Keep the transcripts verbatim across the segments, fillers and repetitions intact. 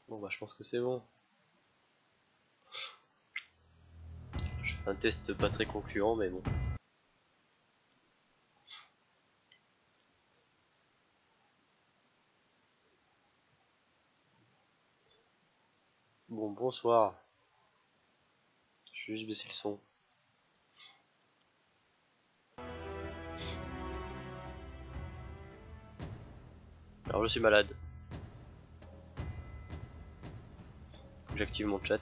Bon bah je pense que c'est bon. Je fais un test pas très concluant mais bon. Bon bonsoir. Je vais juste baisser le son. Alors je suis malade. Faut que j'active mon chat.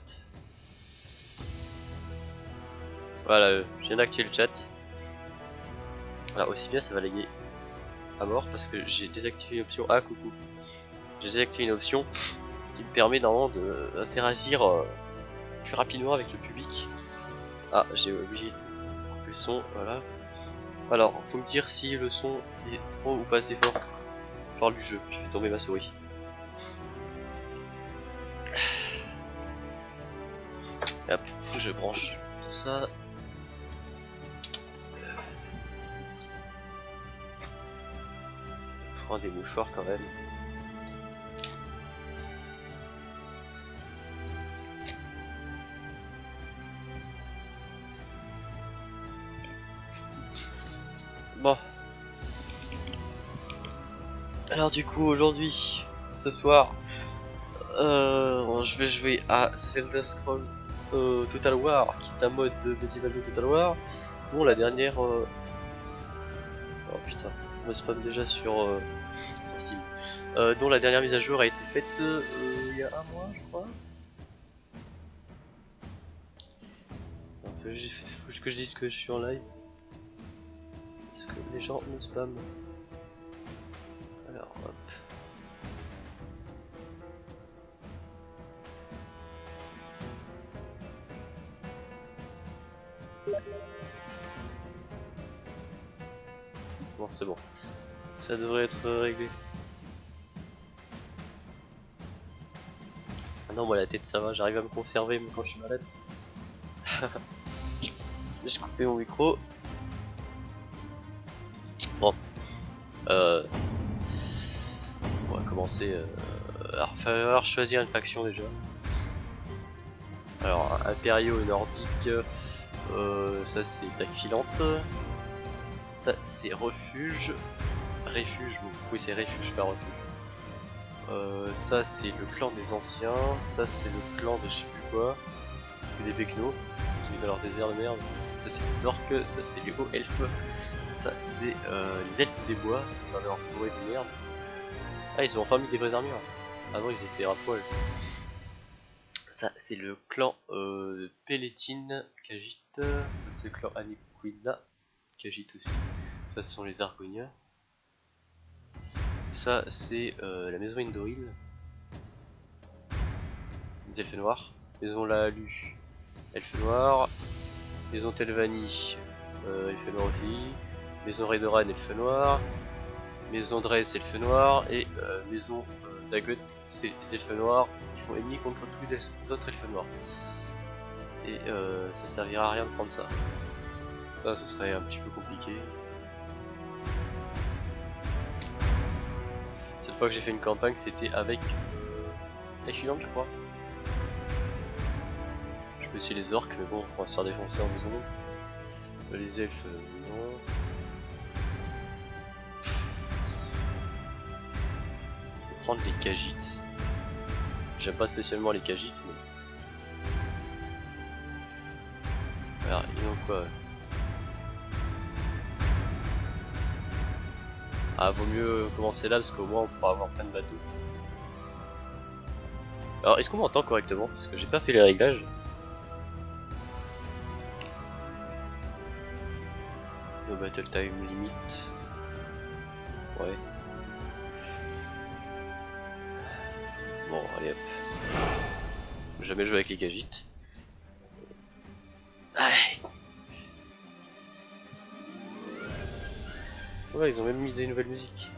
Voilà, je viens d'activer le chat. Alors aussi bien ça va laguer à mort parce que j'ai désactivé l'option. Ah coucou. J'ai désactivé une option qui me permet normalement d'interagir euh, plus rapidement avec le public. Ah j'ai oublié de couper le son, voilà. Alors faut me dire si le son est trop ou pas assez fort. Je parle du jeu, je fais tomber ma souris. Et hop, faut que je branche tout ça. Prends des mouchoirs quand même. Bon. Alors du coup aujourd'hui, ce soir, euh, je vais jouer à Zelda Scroll euh, Total War, qui est un mode de Medieval de Total War, dont la dernière... Euh... Oh putain, on me spam déjà sur, euh, sur Steam. Euh, dont la dernière mise à jour a été faite euh, il y a un mois je crois. Il faut que je dise que je suis en live. Parce que les gens me spam. Alors hop. Bon c'est bon. Ça devrait être réglé. Ah non moi la tête ça va, j'arrive à me conserver même quand je suis malade. J'ai coupé mon micro. Bon. Euh... On va commencer. Euh... Alors il va falloir choisir une faction déjà. Alors impériaux et nordiques. Euh, ça c'est attaque filante. Ça c'est refuge. Refuge, bon, oui c'est refuge pas refuge. Euh, ça c'est le clan des anciens. Ça c'est le clan de je sais plus quoi. Des Bekno qui vivent dans leur désert de merde. Ça c'est les orques. Ça c'est les hauts elfes. Ça c'est euh, les elfes des bois dans leur forêt de merde. Ah ils ont enfin mis des vraies armures. Avant ils étaient à poil. Ça c'est le clan euh, Pélétine qui agite. Ça c'est le clan Aniquina qui agite aussi. Ça ce sont les Argoniens. Ça c'est euh, la maison Indoril. Les elfes noirs. Maison Laalu, elfe noir. Maison Telvanni, euh, elfe noir aussi. Maison Redoran, elfe noir. Maison Dress, elfe noir. Et euh, maison euh, Dagut, c'est les elfes noirs qui sont ennemis contre tous les autres elfes noirs. Et euh, ça servira à rien de prendre ça. Ça, ce serait un petit peu compliqué. Cette fois que j'ai fait une campagne, c'était avec euh, Tachilante, je crois. Je peux essayer les orques, mais bon, on va se faire défoncer en deux secondes. Les elfes, euh, non. Je vais prendre les Khajiits. J'aime pas spécialement les Khajiits, mais. Alors, ils ont quoi? Ah, vaut mieux commencer là parce qu'au moins on pourra avoir plein de bateaux. Alors, est-ce qu'on m'entend correctement? Parce que j'ai pas fait les réglages. No battle time limit. Ouais. Bon, allez hop. Jamais joué avec les Khajiits. Allez. Ouais, ils ont même mis des nouvelles musiques.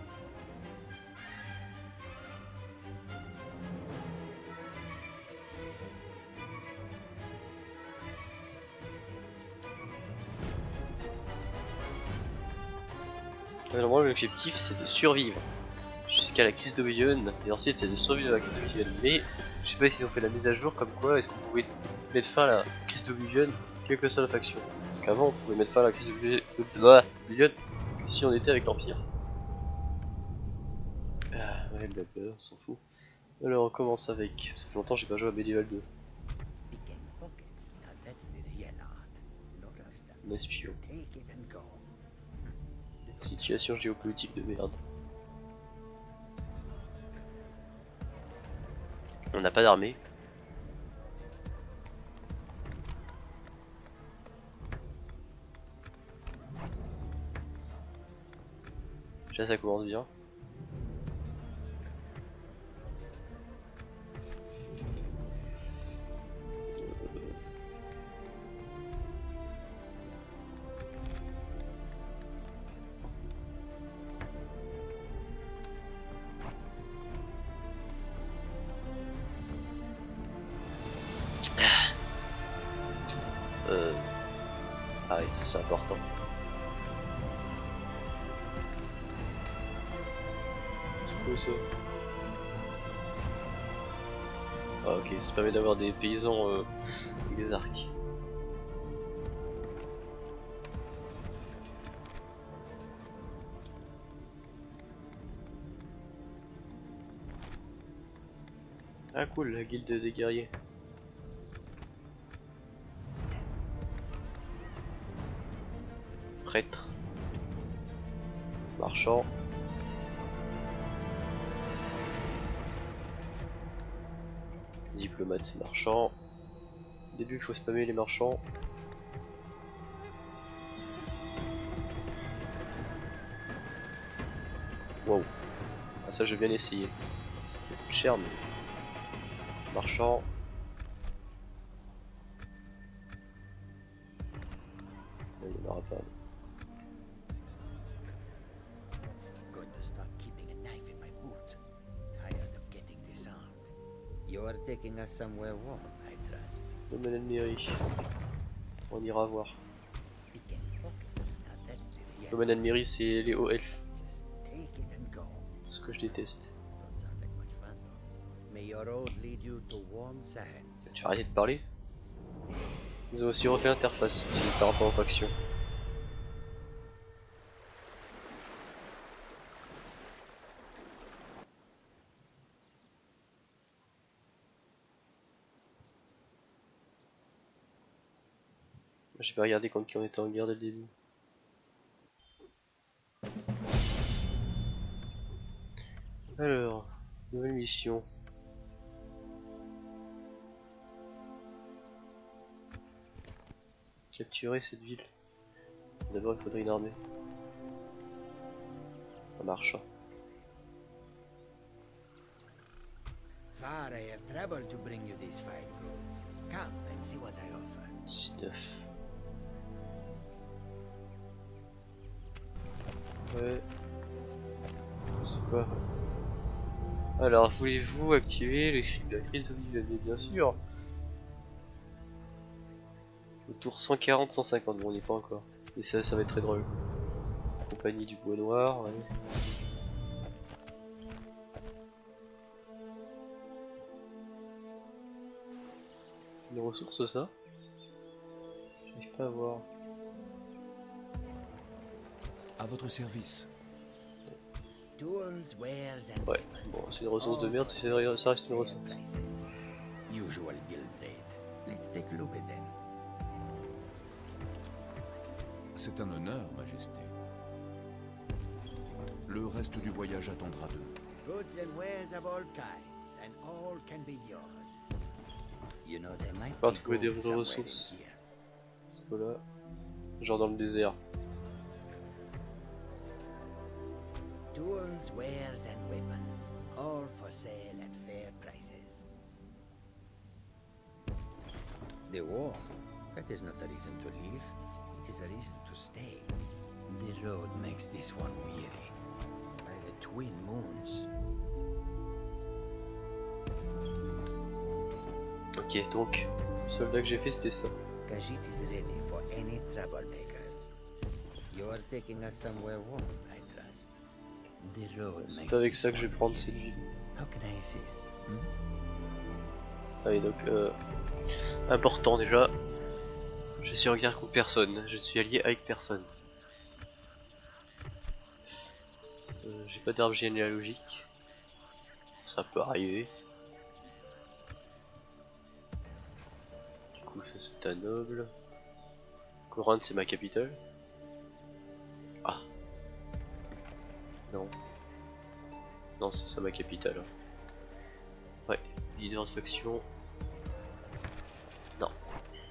Normalement, l'objectif c'est de survivre jusqu'à jusqu'à la crise d'Oblivion, et ensuite c'est de survivre à la crise d'Oblivion. Mais je sais pas s'ils ont fait la mise à jour comme quoi est-ce qu'on pouvait mettre fin à la crise d'Oblivion, quelle que soit la faction. Parce qu'avant on pouvait mettre fin à la crise d'Oblivion que si on était avec l'Empire. Ah ouais, blablabla, on s'en fout. Alors on commence avec, ça fait longtemps que j'ai pas joué à Medieval deux. Un espion. Situation géopolitique de merde. On n'a pas d'armée. Déjà ça commence bien. Euh... Ah oui, ça c'est important. C'est quoi ça? Ah ok, ça permet d'avoir des paysans euh, avec des arcs. Ah cool, la guilde des guerriers. Prêtre. Marchand. Diplomate, c'est marchand. Au début, il faut spammer les marchands. Wow. Ah ça, j'ai bien essayé. Ça coûte cher, mais... Marchand. Il n'y en aura pas. You're taking us somewhere warm, I trust. Domaine Admiri. On ira voir. Domaine Admiri, c'est les hauts elfes. Tout ce que je déteste. Tu vas arrêter de parler? Ils ont aussi refait l'interface aussi par rapport aux factions. J'ai pas regardé contre qui on était en guerre dès le début. Alors, nouvelle mission. Capturer cette ville. D'abord il faudrait une armée. Un marchand. Far I have traveled to bring you these fine goods. Come and see what I offer. dix-neuf. Ouais. C'est pas... Alors, voulez-vous activer les chiffres de la crise d'Oblivion? Bien sûr. Autour cent quarante cent cinquante, bon on n'y est pas encore. Et ça, ça va être très drôle. Compagnie du Bois Noir, ouais. C'est une ressource ça? J'arrive pas à voir. À votre service. Ouais, bon c'est une ressource de merde, ça reste une ressource. Usual guild rate. Let's take a look at them. C'est un honneur, Majesté. Le reste du voyage attendra de nous. Goods and wares of all kinds, and all can be yours. You know, there might Pas be trouver des gold vraies somewhere ressources. in here. C'est quoi là? Genre dans le désert. Tools, wares, and weapons, all for sale at fair prices. The war, that is not a reason to leave. It is a reason to stay. The road makes this one weary. By the twin moons. Ok, donc, le soldat que j'ai fait c'était ça. Khajiit is ready for any troublemakers. You are taking us somewhere warm, I trust. The road C'est makes pas avec this ça que je vais one prendre eerie. cette ville. How can I assist? Hmm? Ah oui, donc euh, important déjà, je suis en guerre contre personne, je ne suis allié avec personne. Euh, J'ai pas d'arbre généalogique, ça peut arriver. Du coup ça c'est un noble. Corinthe c'est ma capitale. Ah non. Non c'est ça ma capitale. Ouais, leader de faction. Non.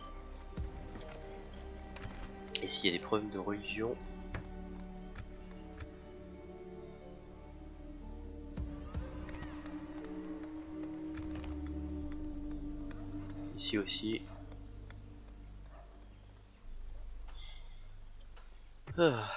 Et s'il y a des problèmes de religion? Ici aussi. Ah.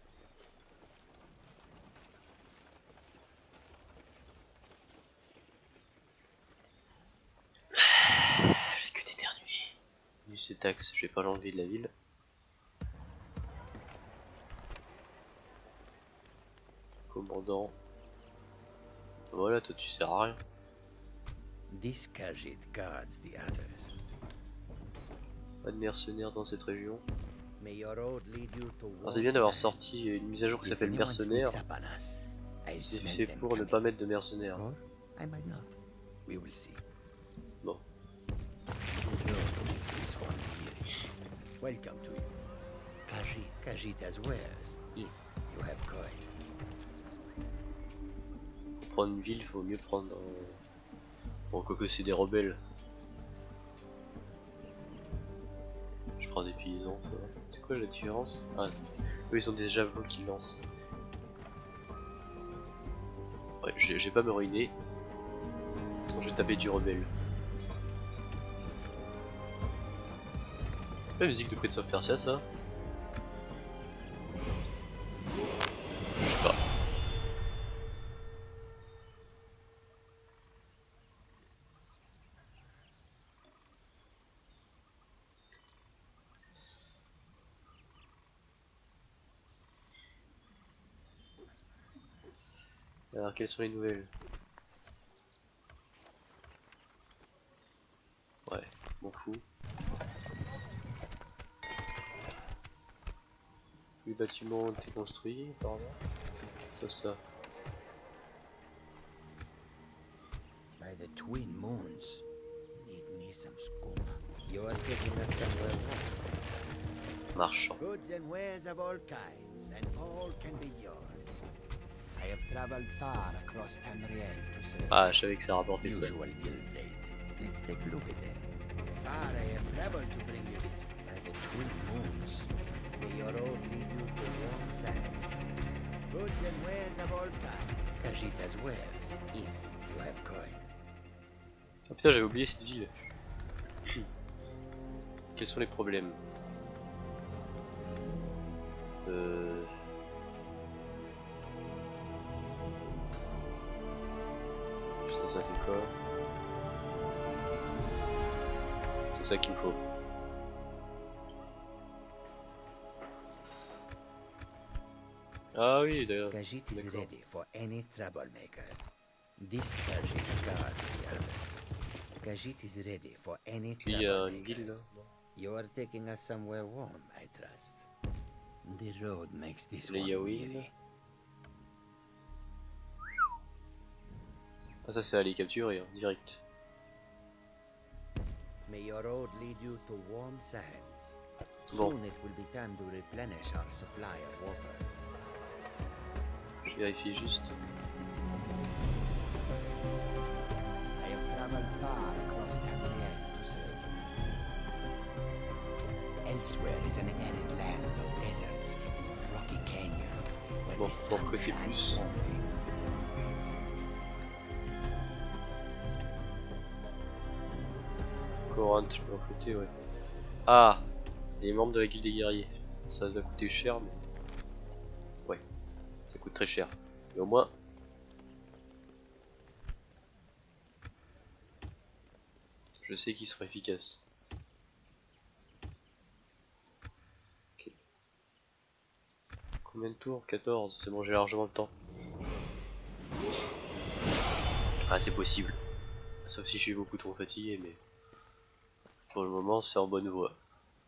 Je fais que d'éternuer. Ces taxes, je vais pas l'enlever de la ville. Commandant. Voilà, toi tu sers à rien. This Khajiit guards the others. Pas de mercenaires dans cette région. May your road lead you to Alors c'est bien d'avoir Warm sorti une mise à jour qui Sands. If s'appelle anyone mercenaires. sneaks up on us, I'll C'est smell c'est them pour ne coming. pas mettre de mercenaires. Or I might not. We will see. Bon. The road makes this one eerie. Welcome to you. Khajiit. Khajiit as wares, if you have coin. Pour prendre une ville, faut mieux prendre un... Bon, quoique c'est des rebelles. Je prends des paysans, ça va. C'est quoi la différence? Ah, eux ils ont des javelots qui lancent. Ouais, je vais pas me ruiner. Donc je vais taper du rebelle. C'est pas la musique de Prince of Persia ça? Ça. Alors quelles sont les nouvelles? Ouais, m'en fous. Tous les bâtiments ont été construits par là. Ça, ça. By the twin moons. Need me some skooma. You are taking us somewhere warm. Marchand. Goods and wares of all kinds, and all can be yours. I have traveled far across Tamriel to serve. Ah, je savais que ça rapportait ça. Usual guild rate. Let's take a look at them. Far I have traveled to bring you this. By the twin moons. May your road lead you to warm sands. Goods and wares of all kinds. Khajiit as wares, if you have coin. Ah putain, j'avais oublié cette ville. Quels sont les problèmes? Euh... Ça, ça fait quoi? C'est ça qu'il me faut. Ah oui, d'ailleurs. Khajiit is D'accord. ready for any troublemakers. This Khajiit guards the others. Khajiit is ready for any Puis il y a une ville là. troublemakers. You are taking us somewhere warm, I trust. The road makes this Les one Yaouïs. weary. Ah ça c'est à les capturer, hein, direct. May your road lead you to warm sands. Bon. Soon it will be time to replenish our supply of water. Je vérifie juste. I have traveled far across Tamriel to serve you. Elsewhere is an arid land of deserts and rocky canyons where Bon, the sun bon, côté shines plus. warmly always. Corinthe, je peux en côté, ouais. Ah, les membres de la guilde des guerriers. Ça va coûter cher, mais. Ouais, ça coûte très cher. Mais au moins. Je sais qu'ils seront efficaces. Ok. Combien de tours? quatorze, c'est bon, j'ai largement le temps. Ah, c'est possible. Sauf si je suis beaucoup trop fatigué, mais pour le moment, c'est en bonne voie.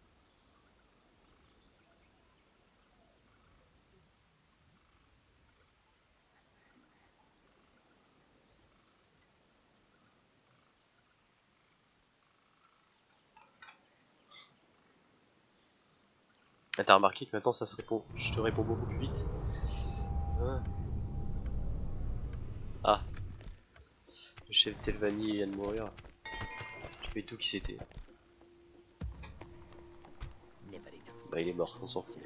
Ah, t'as remarqué que maintenant ça se répond, je te réponds beaucoup plus vite. Ah, ah. Le chef Telvanni vient de mourir. Tu fais tout qui c'était. Bah il est mort, on s'en fout.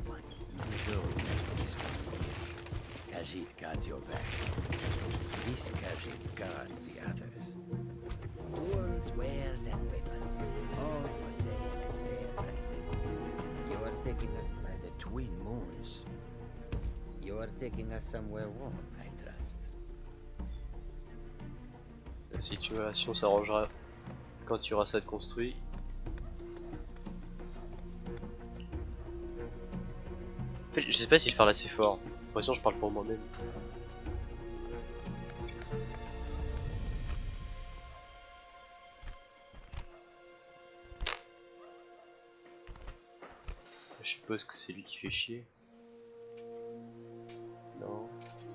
Khajiit guards your back. This Khajiit guards the others. Tools, wares, and weapons, all for sale at fair prices. You are taking us by the twin moons. You are taking us somewhere warm, I trust. La situation s'arrangera quand tu auras ça de construit. En fait, je sais pas si je parle assez fort. J'ai l'impression que je parle pour moi-même. Je suppose que c'est lui qui fait chier. Non.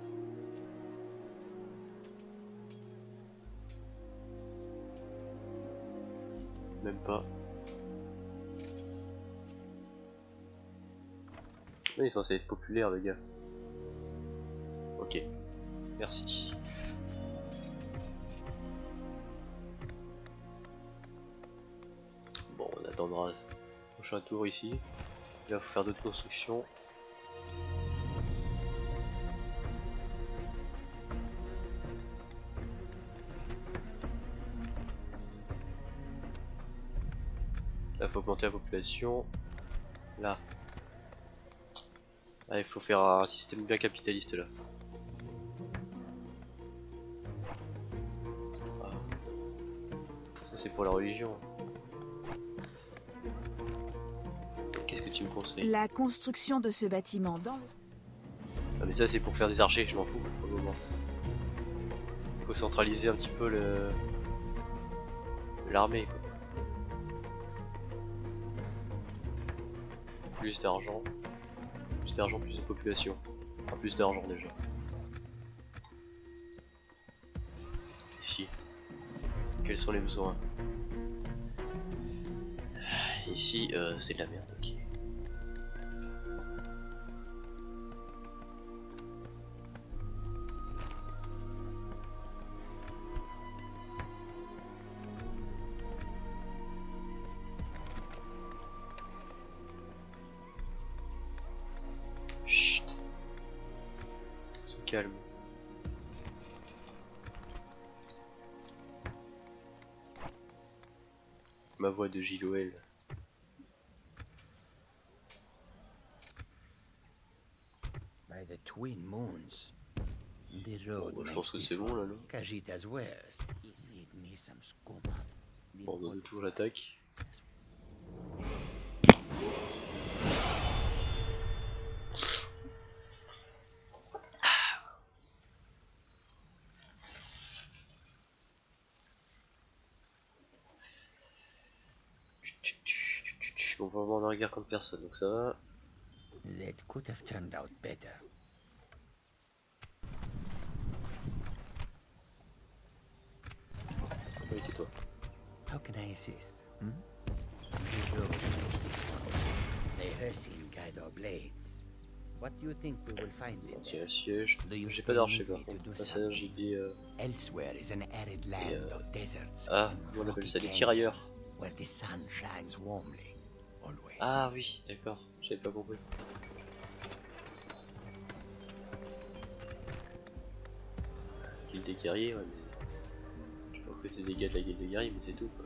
Même pas. Non, il est censé être populaire, le gars. Ok. Merci. Bon, on attendra le prochain tour ici. Là, il faut faire d'autres constructions. Là, il faut augmenter la population. Là. Là, il faut faire un système bien capitaliste là. Ah. Ça, c'est pour la religion. Qu'est-ce que tu me conseilles? La construction de ce bâtiment dans le... Ah, mais ça, c'est pour faire des archers, je m'en fous pour le moment. Faut centraliser un petit peu le l'armée, quoi. Plus d'argent, plus d'argent, plus de population, enfin plus d'argent déjà. Ici, quels sont les besoins? Ici, euh, c'est de la merde, ok. Chut. Se calme. Ma voix de Gilles. By the twin moons. The road Bon, bah, je makes pense que this c'est bon là, one. non? Khajiit has wares. You need me some skooma. The Bon, on old tout, stuff. j'attaque. Bon, vraiment on a regard contre personne, donc ça va. That could have turned out better. Oui, tais-toi. How can I assist? Hmm? The road makes this one. The Hersin guide our blades. What do you think we will find in Tiens, there? un siège. Do you J'ai pas still d'archer need par me to contre. do Passage, j'ai something? des. Euh... Elsewhere is an arid land euh, of deserts ah, and on appelle rocky ça des canyons tirailleurs. where the sun shines warmly, always. Ah oui, d'accord, j'avais pas compris. Guilde des guerriers, ouais, mais. Je sais pas que c'est des gars de la guilde des guerriers, mais c'est tout quoi.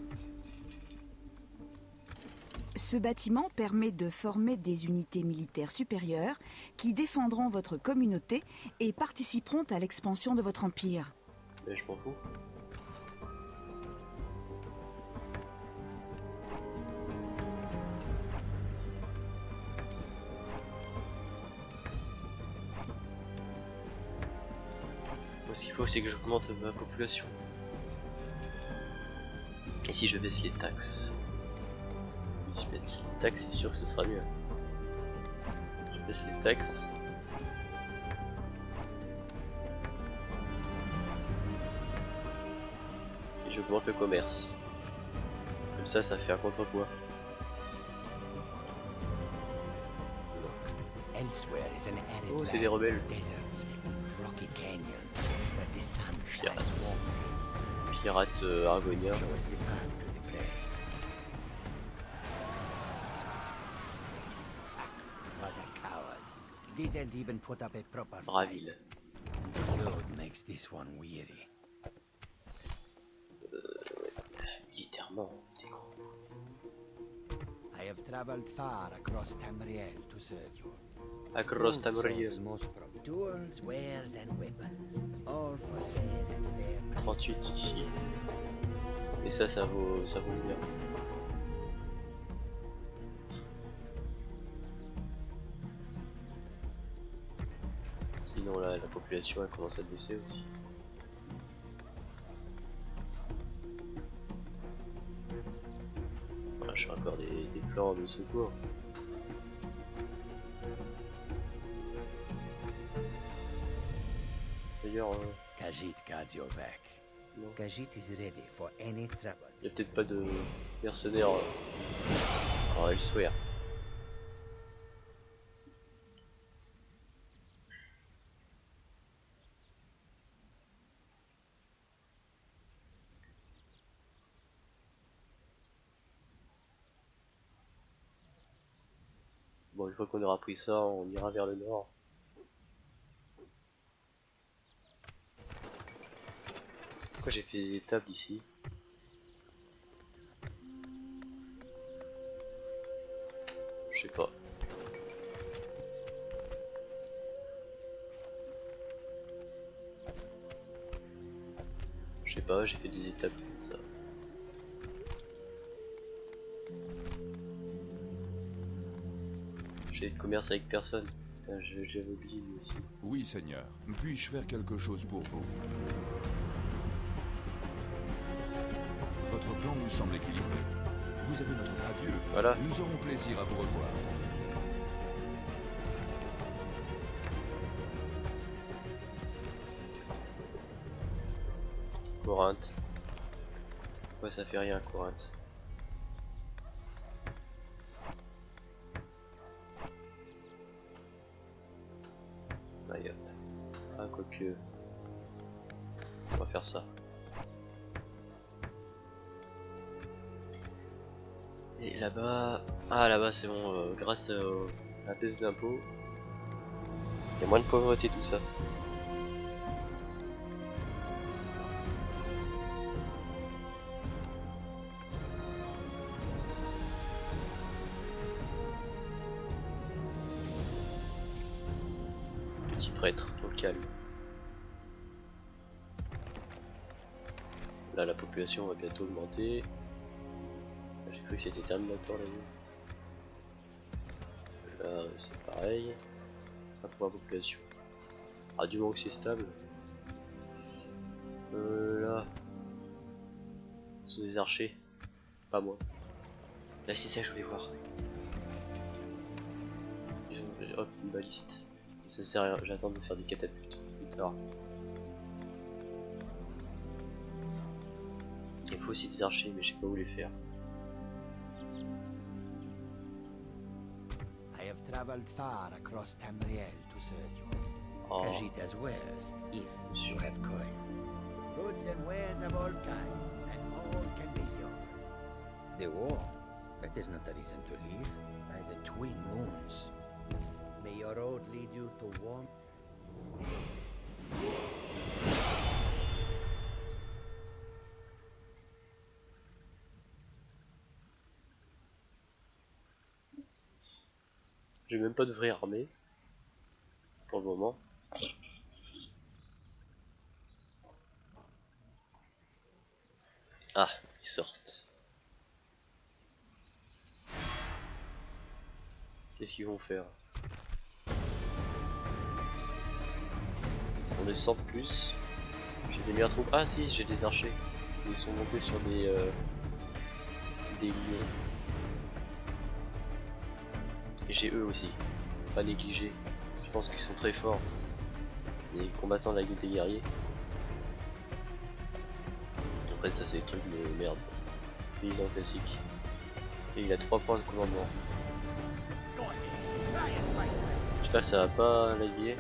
Ce bâtiment permet de former des unités militaires supérieures qui défendront votre communauté et participeront à l'expansion de votre empire. Mais je m'en fous. Ce qu'il faut, c'est que j'augmente ma population. Et si je baisse les taxes, si je baisse les taxes, c'est sûr que ce sera mieux. Je baisse les taxes. Et j'augmente le commerce. Comme ça, ça fait un contrepoids. Oh, c'est des rebelles. Pirates. Pirates euh, argoniens. Braville. Militairement, t'es gros. I have traveled far across Tamriel to serve you. Across Tamriel. Tools, wares and weapons, all for sale and fair price. trente-huit ici. Et ça, ça vaut, ça vaut bien. Sinon là, la population elle commence à baisser aussi. Voilà, je fais encore des, des plans de secours. D'ailleurs, euh, Khajiit guards your back. non. Khajiit is ready for any trouble. Il n'y a peut-être pas de mercenaires euh, en Elsewhere. Bon, une fois qu'on aura pris ça, on ira vers le nord. Pourquoi j'ai fait des étapes ici? Je sais pas. Je sais pas, j'ai fait des étapes comme ça. J'ai de commerce avec personne. Putain, j'avais oublié lui aussi. Oui, Seigneur. Puis-je faire quelque chose pour vous? Votre plan nous semble équilibré. Vous avez notre adieu. Voilà. Nous aurons plaisir à vous revoir. Corinthe. Ouais, ça fait rien, Corinthe. Aïe, hop. Ah, quoique. On va faire ça. Et là-bas. Ah, là-bas, c'est bon. Euh, grâce euh, à la baisse d'impôts, il y a moins de pauvreté, tout ça. Petit prêtre, au calme. Là, la population va bientôt augmenter. J'ai cru que c'était Terminator là. Là, c'est pareil. Pas pour la population. Ah, du moment que c'est stable. Euh, là. Sous des archers. Pas moi. Là, c'est ça que je voulais voir. Ils ont... Hop, une baliste. Ça sert à rien, j'attends de faire des catapultes plus tard. Il faut aussi des archers, mais je sais pas où les faire. I have traveled far across Tamriel to serve you. Oh, Khajiit has wares, if you have coin. Goods and wares of all kinds, and all can be yours. The war, that is not a reason to leave. By the twin moons. May your road lead you to warmth. j'ai même pas de vraie armée pour le moment. Ah, ils sortent. Qu'est-ce qu'ils vont faire? On est cent de plus. J'ai des meilleures troupes. Ah si, j'ai des archers. Ils sont montés sur des euh, des lions. Et j'ai eux aussi. Pas négligé. Je pense qu'ils sont très forts. Les combattants de la guilde des guerriers. Après ça c'est des trucs de merde. Paysan classique. Et il a trois points de commandement. J'espère que ça va pas laguer.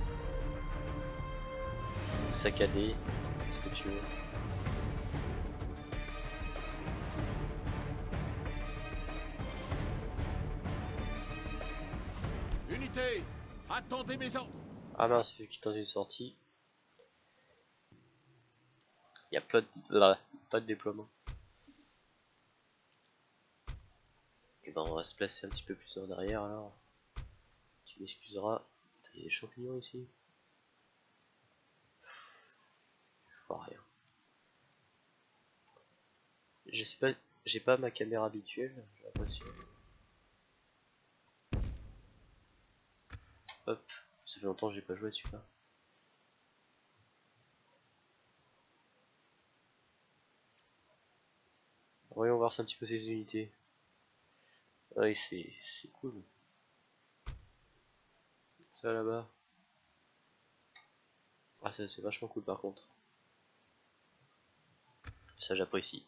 Saccader, ce que tu veux. Unité, attendez mes ordres. Ah mince, celui qui tente une sortie. Il y a pas de, là, pas de déploiement. Et ben on va se placer un petit peu plus en arrière alors. Tu m'excuseras. Il y a des champignons ici. Je vois rien. Je sais pas, j'ai pas ma caméra habituelle, j'ai l'impression. Hop, ça fait longtemps que j'ai pas joué à celui-là. Voyons voir ça un petit peu ces unités. Oui, c'est c'est cool. Ça là-bas. Ah ça c'est vachement cool par contre. Ça j'apprécie.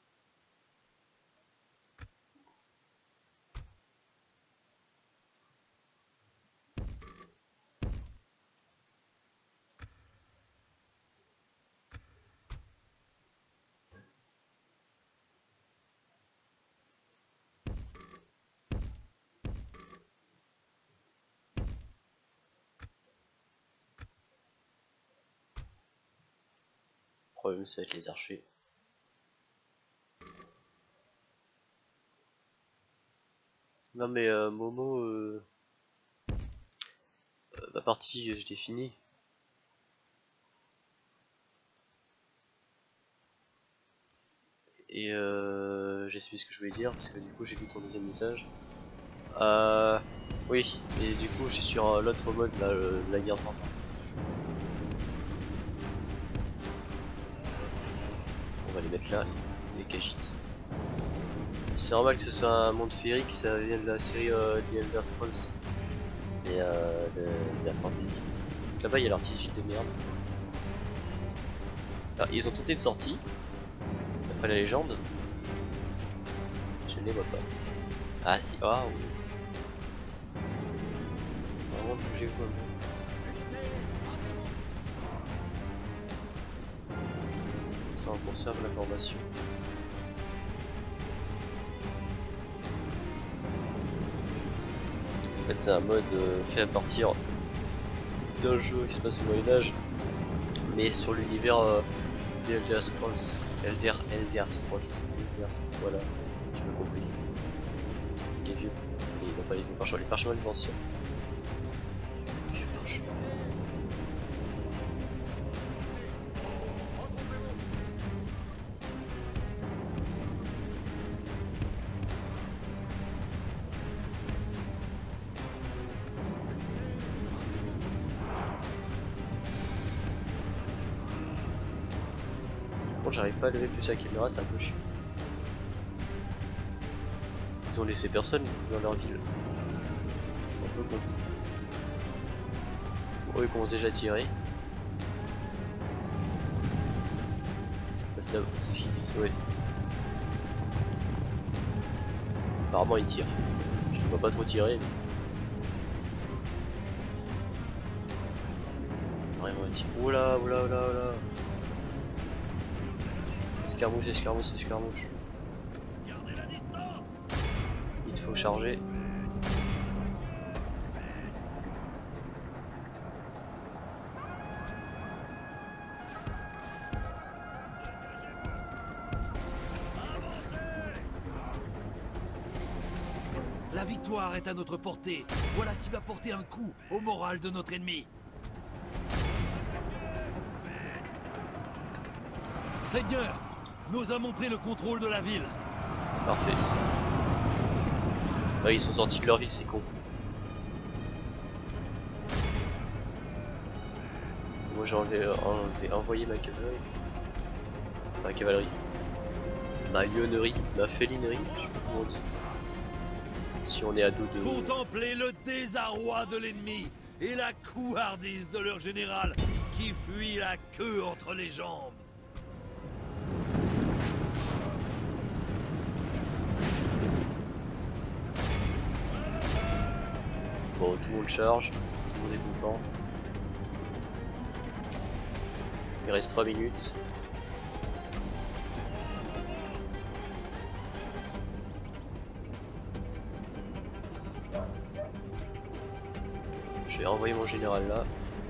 Le problème ça va être les archers. Non mais euh, Momo, euh, euh, ma partie je l'ai finie. Et euh, j'ai suivi ce que je voulais dire parce que du coup j'ai lu ton deuxième message. Euh, oui, et du coup je suis sur euh, l'autre mode là, euh, la guerre de cent ans. On va les mettre là, les Khajiits. C'est normal que ce soit un monde féerique, ça vient de la série euh, The Elder Scrolls. C'est euh, de, de la fantasy. Là-bas il y a leur petite ville de merde. Alors, ils ont tenté une sortie, d'après la légende. Je ne les vois pas. Ah si, ah oui. Vraiment bougez-vous un peu. Ça on conserve l'information. En fait c'est un mode euh, fait à partir d'un jeu qui se passe au Moyen-Âge, mais sur l'univers euh, des Elder Scrolls. Elder, Elder Scrolls. Elder Scrolls. Voilà, tu m'as compris. Les vieux. Les, non, pas les vieux parchemins, les parchemins des anciens. Les vieux parchemins. J'arrive pas à lever plus la caméra, c'est un peu chiant. Ils ont laissé personne dans leur ville. C'est un peu con. Oh, ils commencent déjà à tirer. C'est ce qu'ils disent, ouais. Apparemment ils tirent. Je ne vois pas trop tirer. Mais... Vraiment ils tirent. Oula, oula, oula, oula. Escarmouche, escarmouche, escarmouche. Il te faut charger. La victoire est à notre portée. Voilà qui va porter un coup au moral de notre ennemi. Seigneur, nous avons pris le contrôle de la ville. Parfait. Ah, ils sont sortis de leur ville, c'est con. Moi j'ai enlevé, enlevé, envoyé ma cavalerie. Ma cavalerie. Ma lionnerie, ma félinerie, je sais pas comment on dit. Si on est à dos de... Contemplez le désarroi de l'ennemi et la couardise de leur général qui fuit la queue entre les jambes. Bon, tout le monde charge, tout le monde est content. Il reste trois minutes. Je vais envoyer mon général là.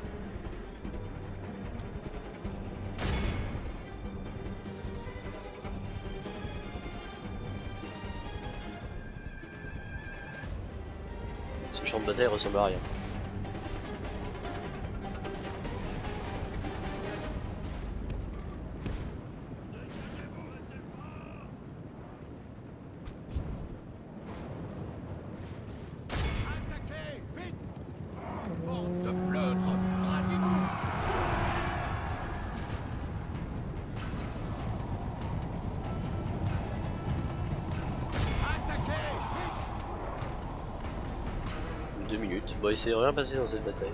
Ce champ de bataille ressemble à rien. Attaquez, vite! Bande de pleutres, ralliez-vous! Attaquez, vite! Deux minutes. Bon, il s'est rien passé dans cette bataille.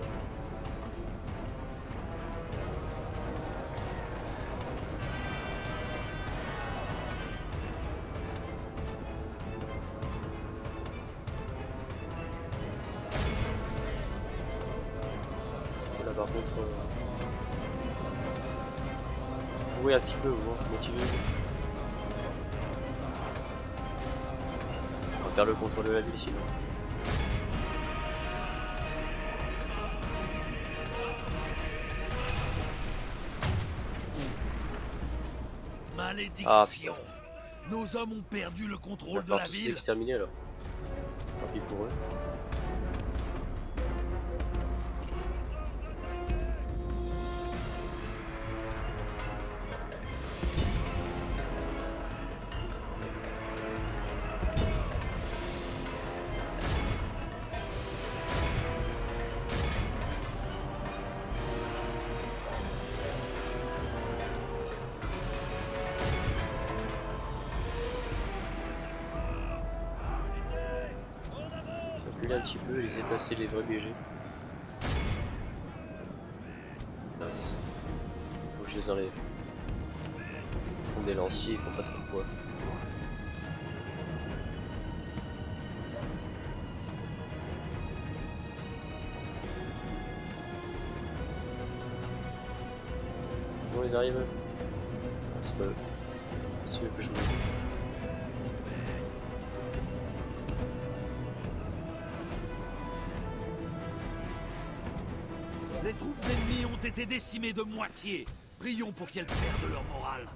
Là par contre... Euh... Oui, un petit peu, bon, motivé. On va perdre le contrôle de la ville sinon. Malédiction! Nos hommes ont perdu le On va contrôle de falloir la tous ville. s'exterminer alors. Tant pis pour eux. Un petit peu et laisser passer les vrais B G. Mince. Faut que je les enlève. Ils font des lanciers, ils font pas trop de poids. Bon, ils arrivent. C'est pas eux. C'est eux que je voulais. Les troupes ennemies ont été décimées de moitié. Prions pour qu'elles perdent leur morale.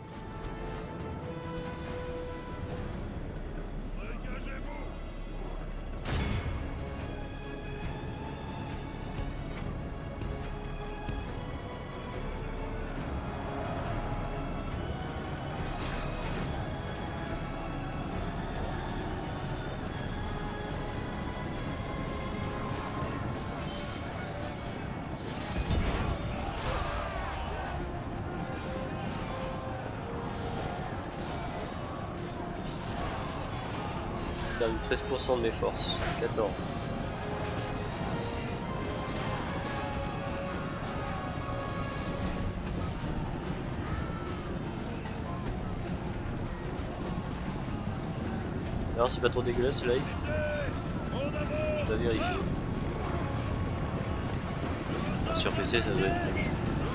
perdu treize pour cent de mes forces. quatorze. Alors c'est pas trop dégueulasse le live. Je dois vérifier. Sur P C ça doit être moche.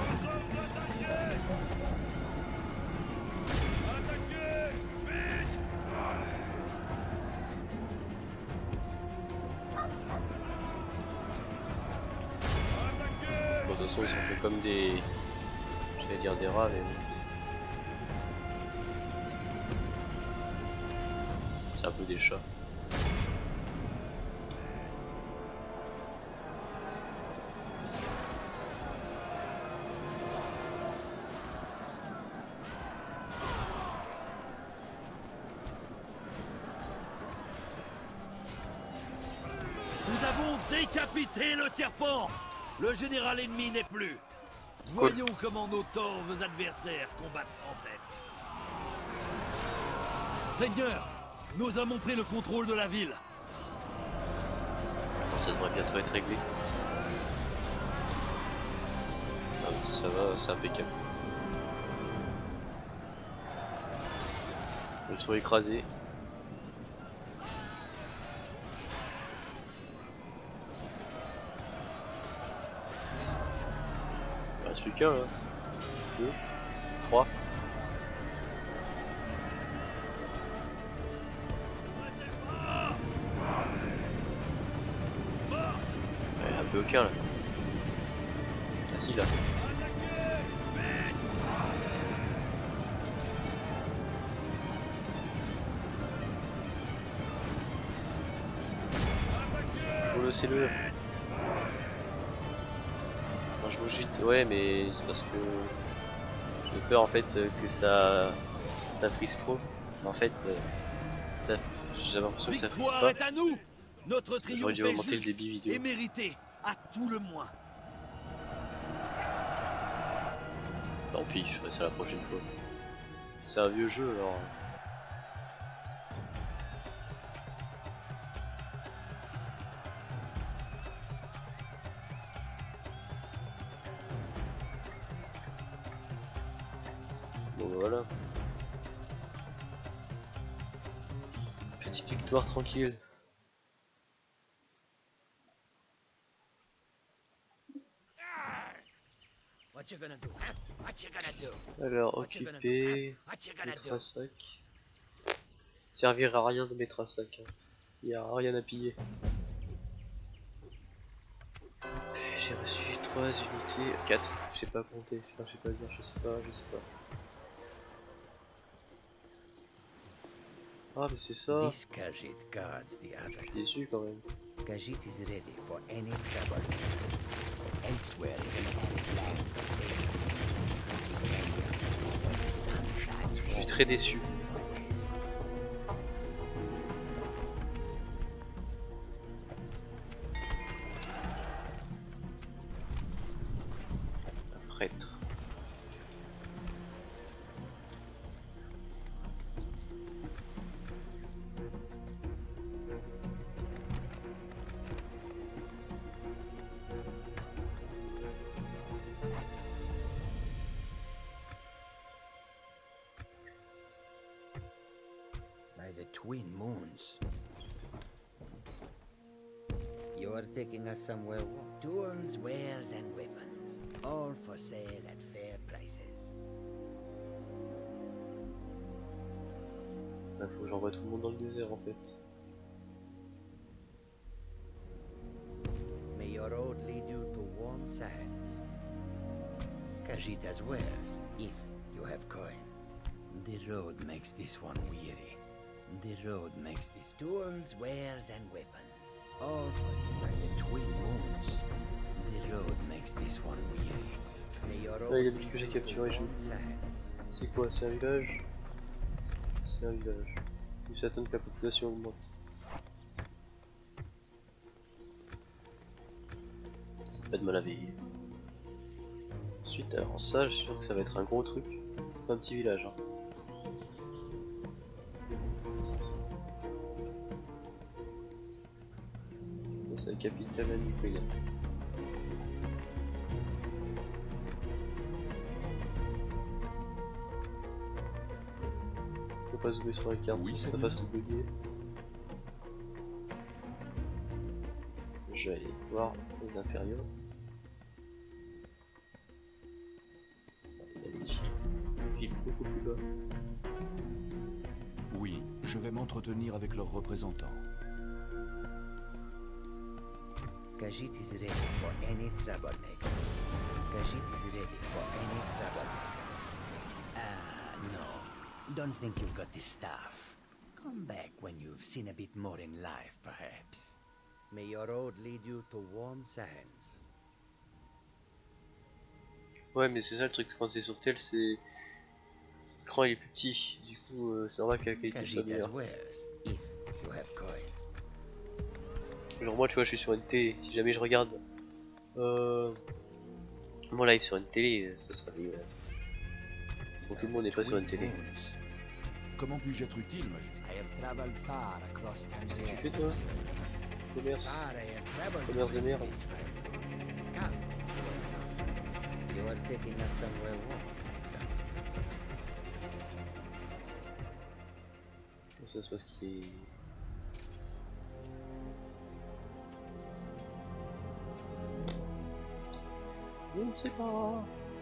Bon, de toute façon ils sont fait comme des... j'allais dire des rats mais... c'est un peu des chats. Nous avons décapité le serpent. Le général ennemi n'est plus. Voyons comment nos torves adversaires combattent sans tête. Seigneur, nous avons pris le contrôle de la ville. Ça devrait bientôt être réglé. Ah oui, ça va, c'est impeccable. Ils sont écrasés. Il reste plus qu'un là. Deux. Trois. Il n'y en a plus aucun là. Ah si là. C'est le. Quand je vous jute, ouais, mais c'est parce que j'ai peur en fait que ça ça frise trop. En fait, ça j'ai l'impression que ça frise pas. Est à nous. Notre J'aurais dû augmenter le débit vidéo. Et mérité à tout le moins. Tant pis, je ferai ça la prochaine fois. C'est un vieux jeu alors. Bon voilà. Petite victoire tranquille. Alors occuper, mettre un sac. Servir à rien de mettre un sac. Hein. Il n'y a rien à piller. J'ai reçu trois unités, quatre, je sais pas compter, enfin, je sais pas dire, je sais pas, je sais pas. Ah mais c'est ça. Je suis déçu quand même. Khajiit is ready for any trouble. Elsewhere is an arid land of deserts, rocky canyons, where the sun shines. Je suis très déçu. Un prêtre. The twin moons. You're taking us somewhere warm. Tools, wares, and weapons, all for sale at fair prices. Il faut que j'envoie tout le monde dans le désert en fait. May your road lead you to warm sands. Khajiit has wares, if you have coin. The road makes this one weary. The road makes these tools, wares, and weapons, all for by the twin moons. The road makes this one weary. May your road Ah, il y a des villes que j'ai capturées, je... C'est quoi? C'est un village? C'est un village. Il s'attend que la population augmente. C'est pas de mal à veiller. Ensuite, alors ça, je suis sûr que ça va être un gros truc. C'est pas un petit village. Hein. C'est la capitale à Nicoya. Faut pas zoomer sur la carte, oui, ça fasse tout bugger. Je vais aller voir les impériaux. Il y a des villes beaucoup plus bas. Oui, je vais m'entretenir avec leurs représentants. Khajiit is ready for any troublemakers. Khajiit is ready for any troublemakers. Ah, no. Don't think you've got the stuff. Come back when you've seen a bit more in life, perhaps. May your road lead you to warm sands. Ouais, mais c'est ça le truc, quand c'est sur tel, c'est... L'écran il est plus petit, du coup euh, c'est normal que la qualité soit meilleure. Genre moi tu vois je suis sur une télé, si jamais je regarde euh, Mon live sur une télé, ça sera dégueulasse. Bon, tout le monde n'est pas sur une télé. Comment puis-je être utile, Majesté? I have traveled far across Qu'est-ce que tu Tamriel. fais toi? Commerce. Far I have traveled Commerce de to bring merde. these fine goods. Come and see what I offer. You are taking us somewhere warm, I trust. Ça se passe qu'il est... Je ne sais pas.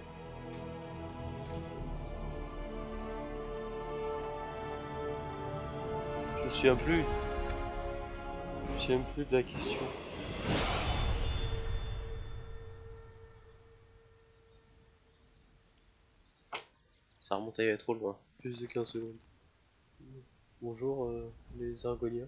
Je me souviens plus. Je me souviens plus de la question. Ça remonte à trop loin. Plus de quinze secondes. Bonjour euh, les Argoniens.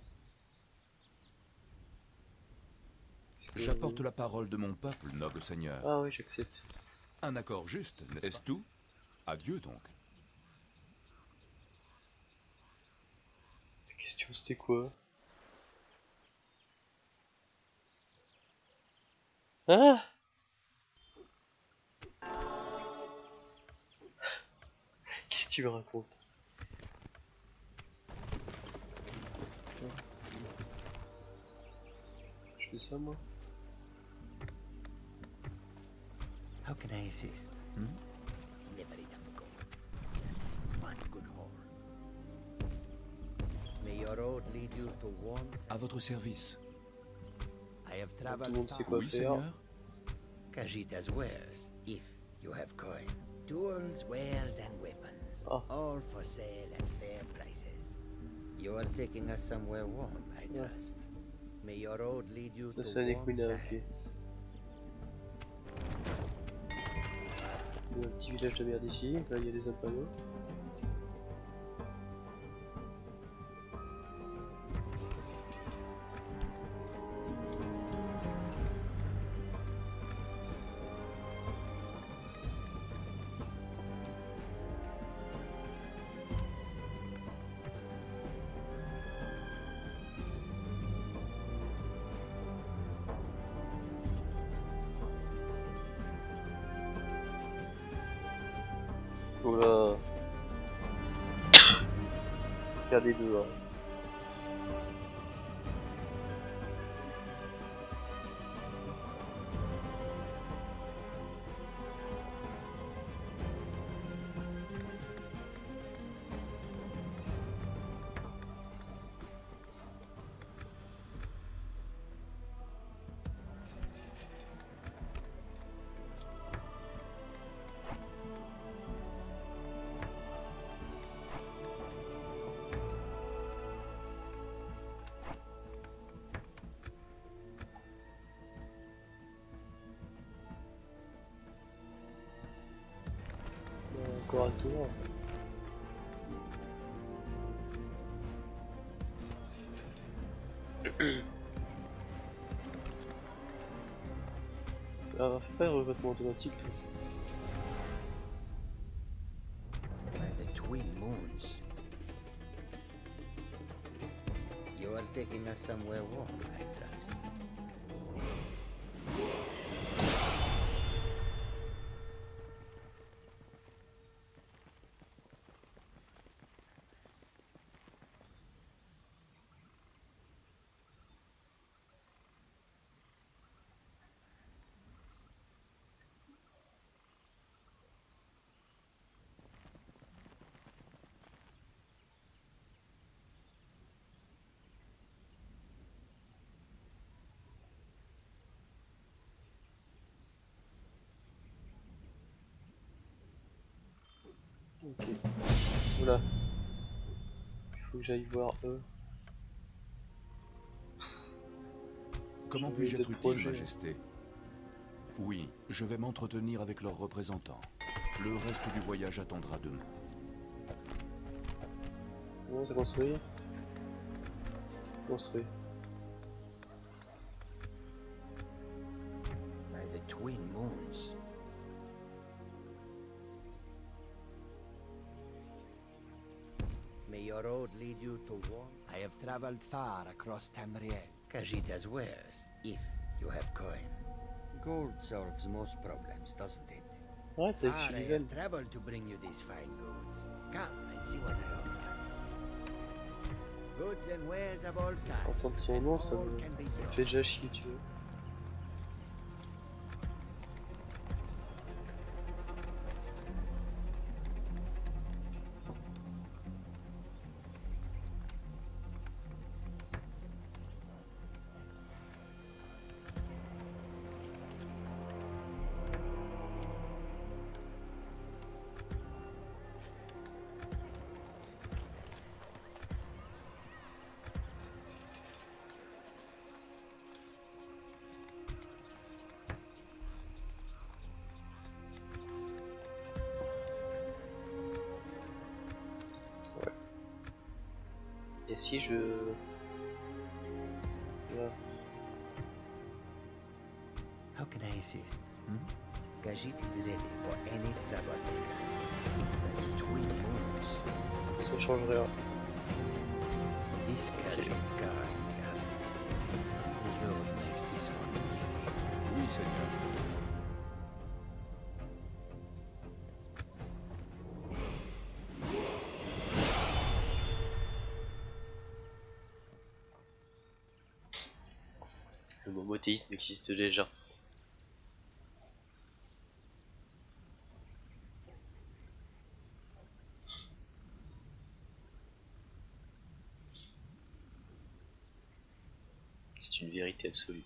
J'apporte la parole de mon peuple, noble seigneur. Ah oui, j'accepte. Un accord juste, n'est-ce tout? Adieu donc. La question c'était quoi? Ah! Qu'est-ce que tu me racontes? Je fais ça moi? How can I assist? Hmm? Never enough gold. Just like one good haul. May your road lead you to warm À votre service. I have Tout le traveled monde sait far. quoi Oui, faire. seigneur. Khajiit's wares, if you have coin. Tools, wares, and weapons. Ah. All for sale at fair prices. You are taking us somewhere warm, I Yeah. trust. May your road lead you Ça to c'est un warm Equina, ok. sands. Il y a un petit village de merde ici, là il y a des impériaux. Oh là. Regardez dehors. Encore un tour. Ah, fais pas un revêtement automatique toi. By the twin moons. You are taking us somewhere warm, I trust. Ok. Oula. Il faut que j'aille voir eux. Comment J'ai puis-je d'autres être utile, projets. Majesté? Oui, je vais m'entretenir avec leurs représentants. Le reste du voyage attendra demain. C'est bon, c'est construit. Construit. By the twin moons. May your road lead you to warm. I have traveled far across Tamriel. Khajiit's wares, if you have coin. Gold solves most problems, doesn't it? Ouais, t'as Far I Sullivan. have traveled to bring you these fine goods. Come and see what I offer. Goods and wares of all kinds. Entendre son nom, ça All me, can be ça me yours. fait déjà chier, tu vois. Et si je... Là. How can I assist? Hmm? Khajiit is ready for any troublemakers. The twin moons. Ça change rien. This Khajiit guards the others. The road makes this one weary. Oui, Seigneur. Le mot monothéisme existe déjà. C'est une vérité absolue.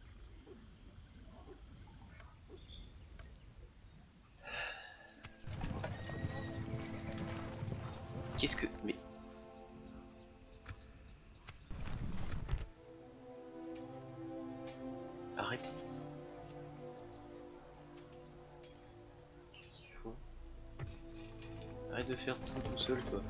Qu'est-ce que... Mais... Arrête. Qu'est-ce qu'il faut? Arrête de faire tout tout seul, toi.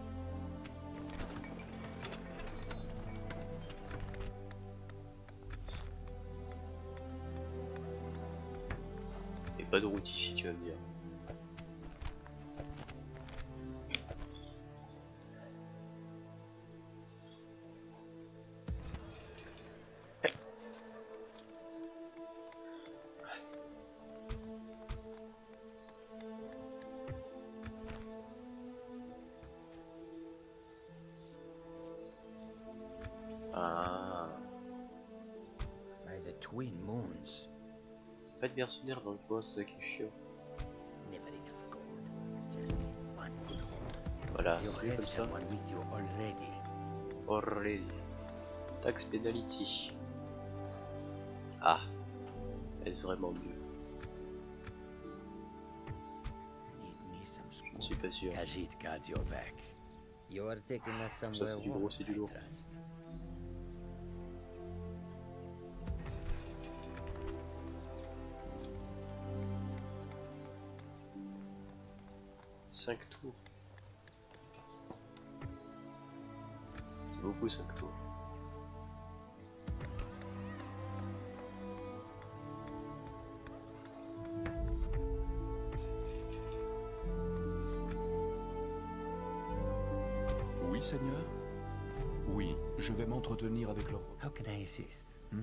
Et pas de route ici, tu vas me dire. Ah, By the twin moons. pas de mercenaires dans le coin, c'est ça qui est chiant. Never enough gold. Just need one good home. Voilà, You c'est mieux have comme ça. someone with you already. Already. Tax penalty. Ah, est-ce vraiment mieux? Need me some Je ne suis pas sûr. Khajiit guards your back. You are taking us Ça, somewhere c'est du warm, gros, c'est du I lourd. trust. cinq tours. C'est beaucoup cinq tours. Oui, Seigneur? Oui, je vais m'entretenir avec leur... How can I assist? Hmm?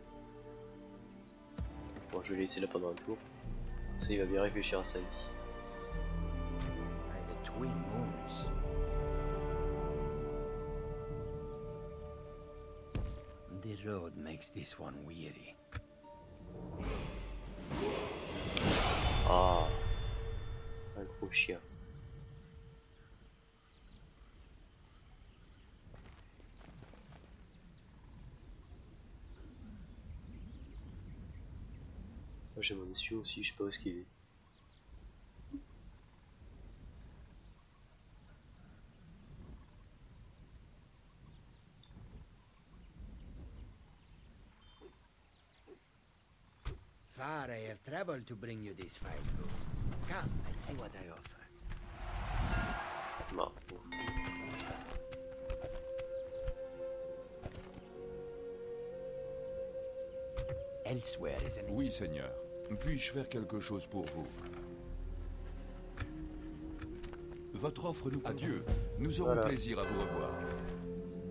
Bon, je vais laisser là pendant un tour. Ça, il va bien réfléchir à sa vie. By the twin moons. The road makes this one weary. Ah, un gros chien. Moi j'ai mon essieu aussi, je sais pas où est-ce qu'il est. Far I have traveled to bring you these fine goods. Come and see what I offer. Non, bon. Elsewhere is an... Oui, Seigneur. Puis-je faire quelque chose pour vous? Votre offre nous... Adieu. Nous aurons Voilà. plaisir à vous revoir.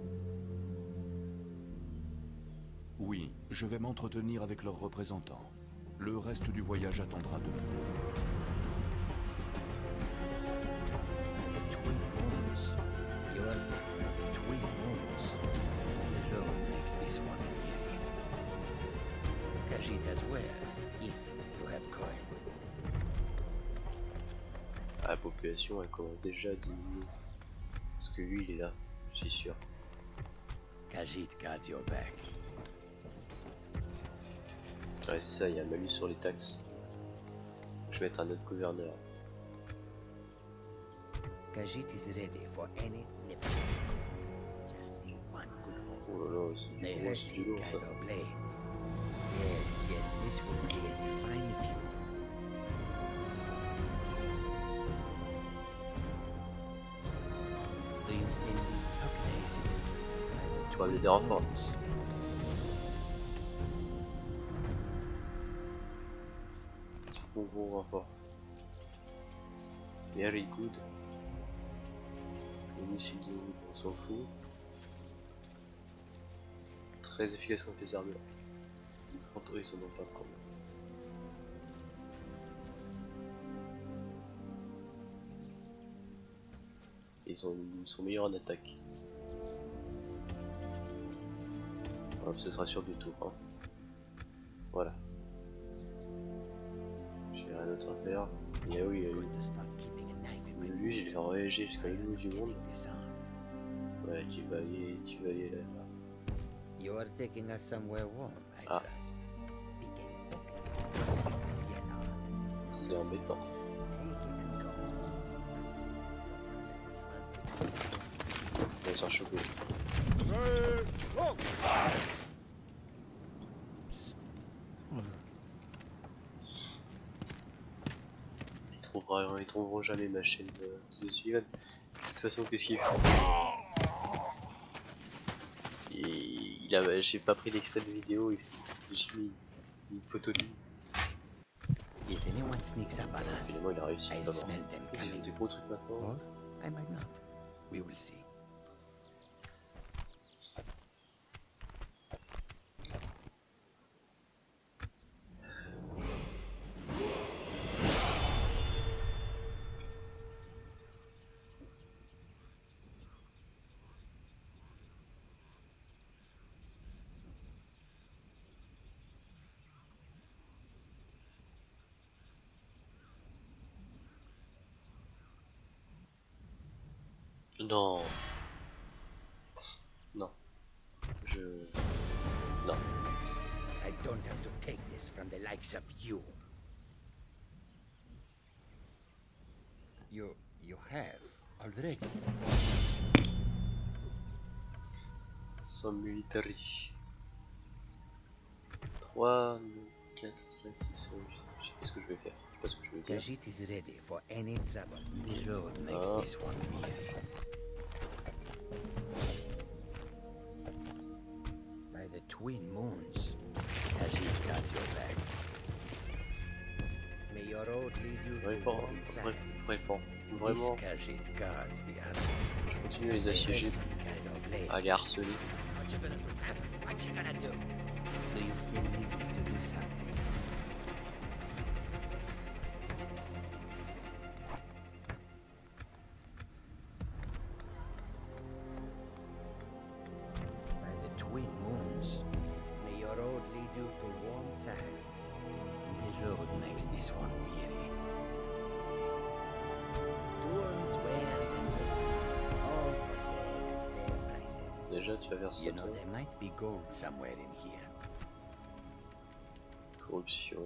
Oui, je vais m'entretenir avec leurs représentants. Le reste du voyage attendra de nous. The twin moons. You're the twin moons. The road makes this one weary. Khajiit has wares, if you have coin. Ah, la population elle commence déjà à diminuer. Parce que lui il est là, je suis sûr. Khajiit guards your back. Ouais c'est ça, il y a un malus sur les taxes. Je vais mettre un autre gouverneur. Khajiit is ready for any nip. Just need one good Oh move. là là, c'est du The gros, c'est du Hersey lourd ça. guide our blades. Yes, yes, this will be a fine view. Do you still need how can I assist? Tu vas me des renforts. Bon gros renfort. Very good. Les missiles de on s'en fout. Très efficace contre les armures. Entre eux ils sont dans pas de combat. Ils, ont, ils sont meilleurs en attaque. Hop, ce sera sur deux tours. Hein. Voilà. J'ai rien d'autre à faire. Et ah oui, euh, Going to start keeping a knife in my lui, je vais le faire voyager jusqu'à une bout du monde. getting disarmed. Ouais, tu vas aller, tu vas aller là. You are taking us somewhere warm, I Ah. trust. Picking pockets. Fear not. C'est embêtant. Just take it and go. Don't sound like any fun. On va s'en choper. Ils trouveront, ils trouveront jamais ma chaîne de, de Sullivan. De toute façon, qu'est-ce qu'il font? Et il a, j'ai pas pris l'extrait de vidéo, il j'ai juste mis une photo de lui. If anyone sneaks up on us, Finalement, il a réussi. I'll Pas smell mort. them Ils ont coming. des gros trucs maintenant. Or I might not. We will see. Non. Non. Je... Non. I don't have to take this from the likes of you. You you have already. Sans military. trois, quatre, cinq, six, je sais pas ce que je vais faire. Je sais pas ce que je vais dire. Khajiit is ready for any trouble. The road makes Ah. this one weary. By the twin moons, Khajiit got your back. May your road lead you to Vraiment, warm vra- sands. vraiment, This vraiment, Khajiit guards the others. je continue à les The assiéger, Hersey guide our blades. à les harceler. What you gonna do, huh? What you gonna do? Do you still need me to do something? By the twin moons, may your road lead you to warm sands. The road makes this one weary. Tools, wares, and weapons, all for sale at fair prices. Déjà, tu vas vers ça, You know, toi. there might be gold somewhere in here. Corruption.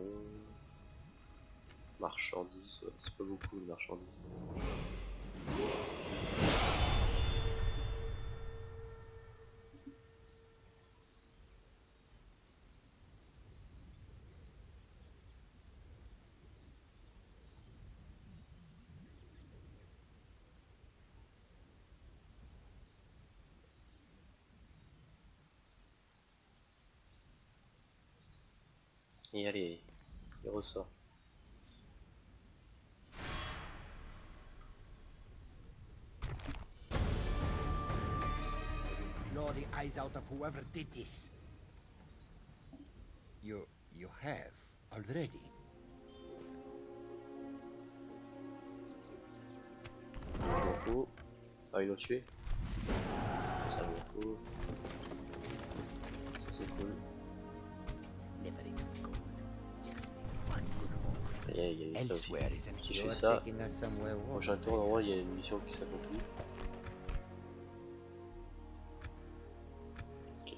Marchandises, ouais, c'est pas beaucoup de marchandises. Et allez, il ressort. Blow the eyes out of whoever did this. You you have already. Je m'en fous. Ah, ils l'ont tué. Ça m'en fout. Ça c'est cool. Never enough gold. Just one good hole. Et il y a eu ça aussi. Elsewhere is an Si je fais You're ça, taking us somewhere warm, prochain tour, my normalement il y a friend. une mission qui s'accomplit. Ok.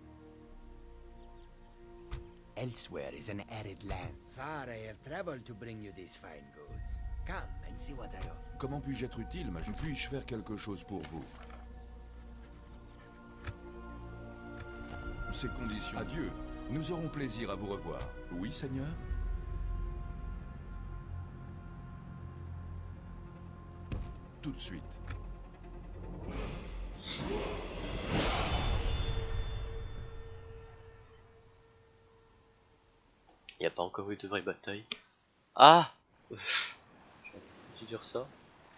Elsewhere is an arid land. Far I have traveled to bring you these fine goods. Come and see what I offer. Comment puis-je être utile, Mage? Puis-je faire quelque chose pour vous? Ces conditions. Adieu. Nous aurons plaisir à vous revoir. Oui, Seigneur? Tout de suite. Il n'y a pas encore eu de vraie bataille. Ah! J'ai dû dire ça.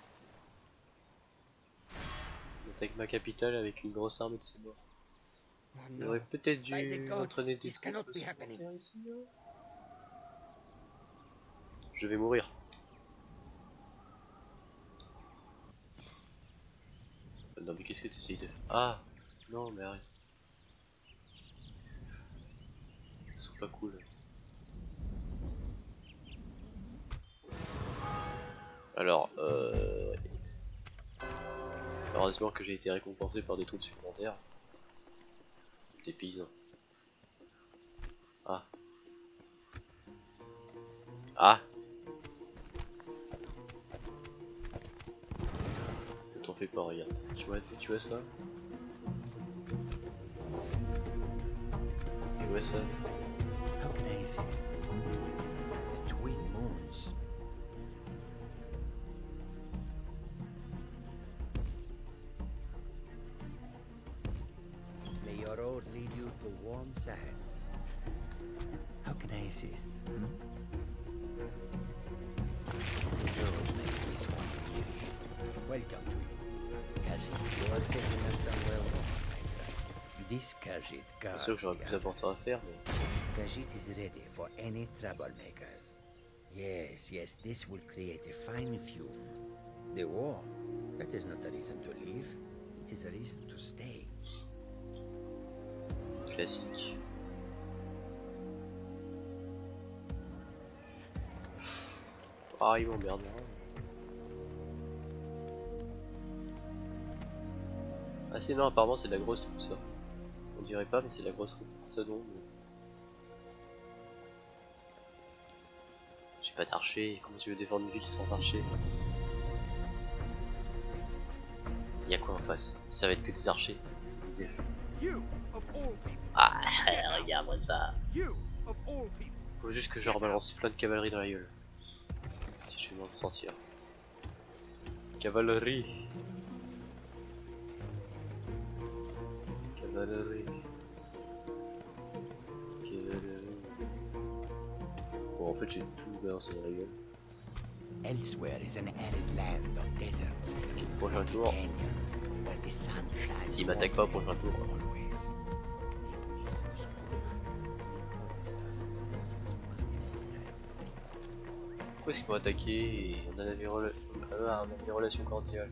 On attaque ma capitale avec une grosse armée de ses morts. Oh, Il no. aurait peut-être By the dû gods, entraîner des this cannot troupes be happening. supplémentaires ici, là. Je vais mourir. Non mais qu'est-ce que tu essayes de... Ah! Non mais arrête. Ils sont pas cool. Alors, euh... heureusement que j'ai été récompensé par des troupes supplémentaires. Des paysans. Ah. Ah. Ne t'en fais pas, regarde. Tu vois, tu vois ça? Tu vois ça? How can I assist? The twin moons. May your road lead you to warm sands. How can I assist? Hmm? The road makes this one weary. Welcome to you. Khajiit, you are taking us somewhere warm, I trust. This Khajiit C'est guards sûr que j'aurais the plus important à others. faire, mais... Khajiit is ready for any troublemakers. Yes, yes, this will create a fine fume. The war, that is not a reason to leave. It is a reason to stay. Classique. Ah, il m'emmerde. Ah, c'est non, apparemment c'est de la grosse troupe ça. On dirait pas, mais c'est de la grosse troupe. Ça non. Mais... J'ai pas d'archer. Comment tu veux défendre une ville sans archer? Y'a quoi en face? Ça va être que des archers. C'est des effets. You of all people. Ah, regarde-moi ça. You of all people. Faut juste que je leur balance plein de cavalerie dans la gueule. Si je vais m'en sortir. Cavalerie. Cavalerie. Cavalerie. Bon, en fait, j'ai tout balancé dans la gueule. Elsewhere is an arid land of deserts and Prochain rocky tour. canyons where the sun shines S'il m'attaque pas au prochain tour. always. Give me some schooner. Important stuff. Just one last time. Pourquoi est-ce qu'ils m'ont attaqué et on a des, rela... ah, on a des relations cordiales?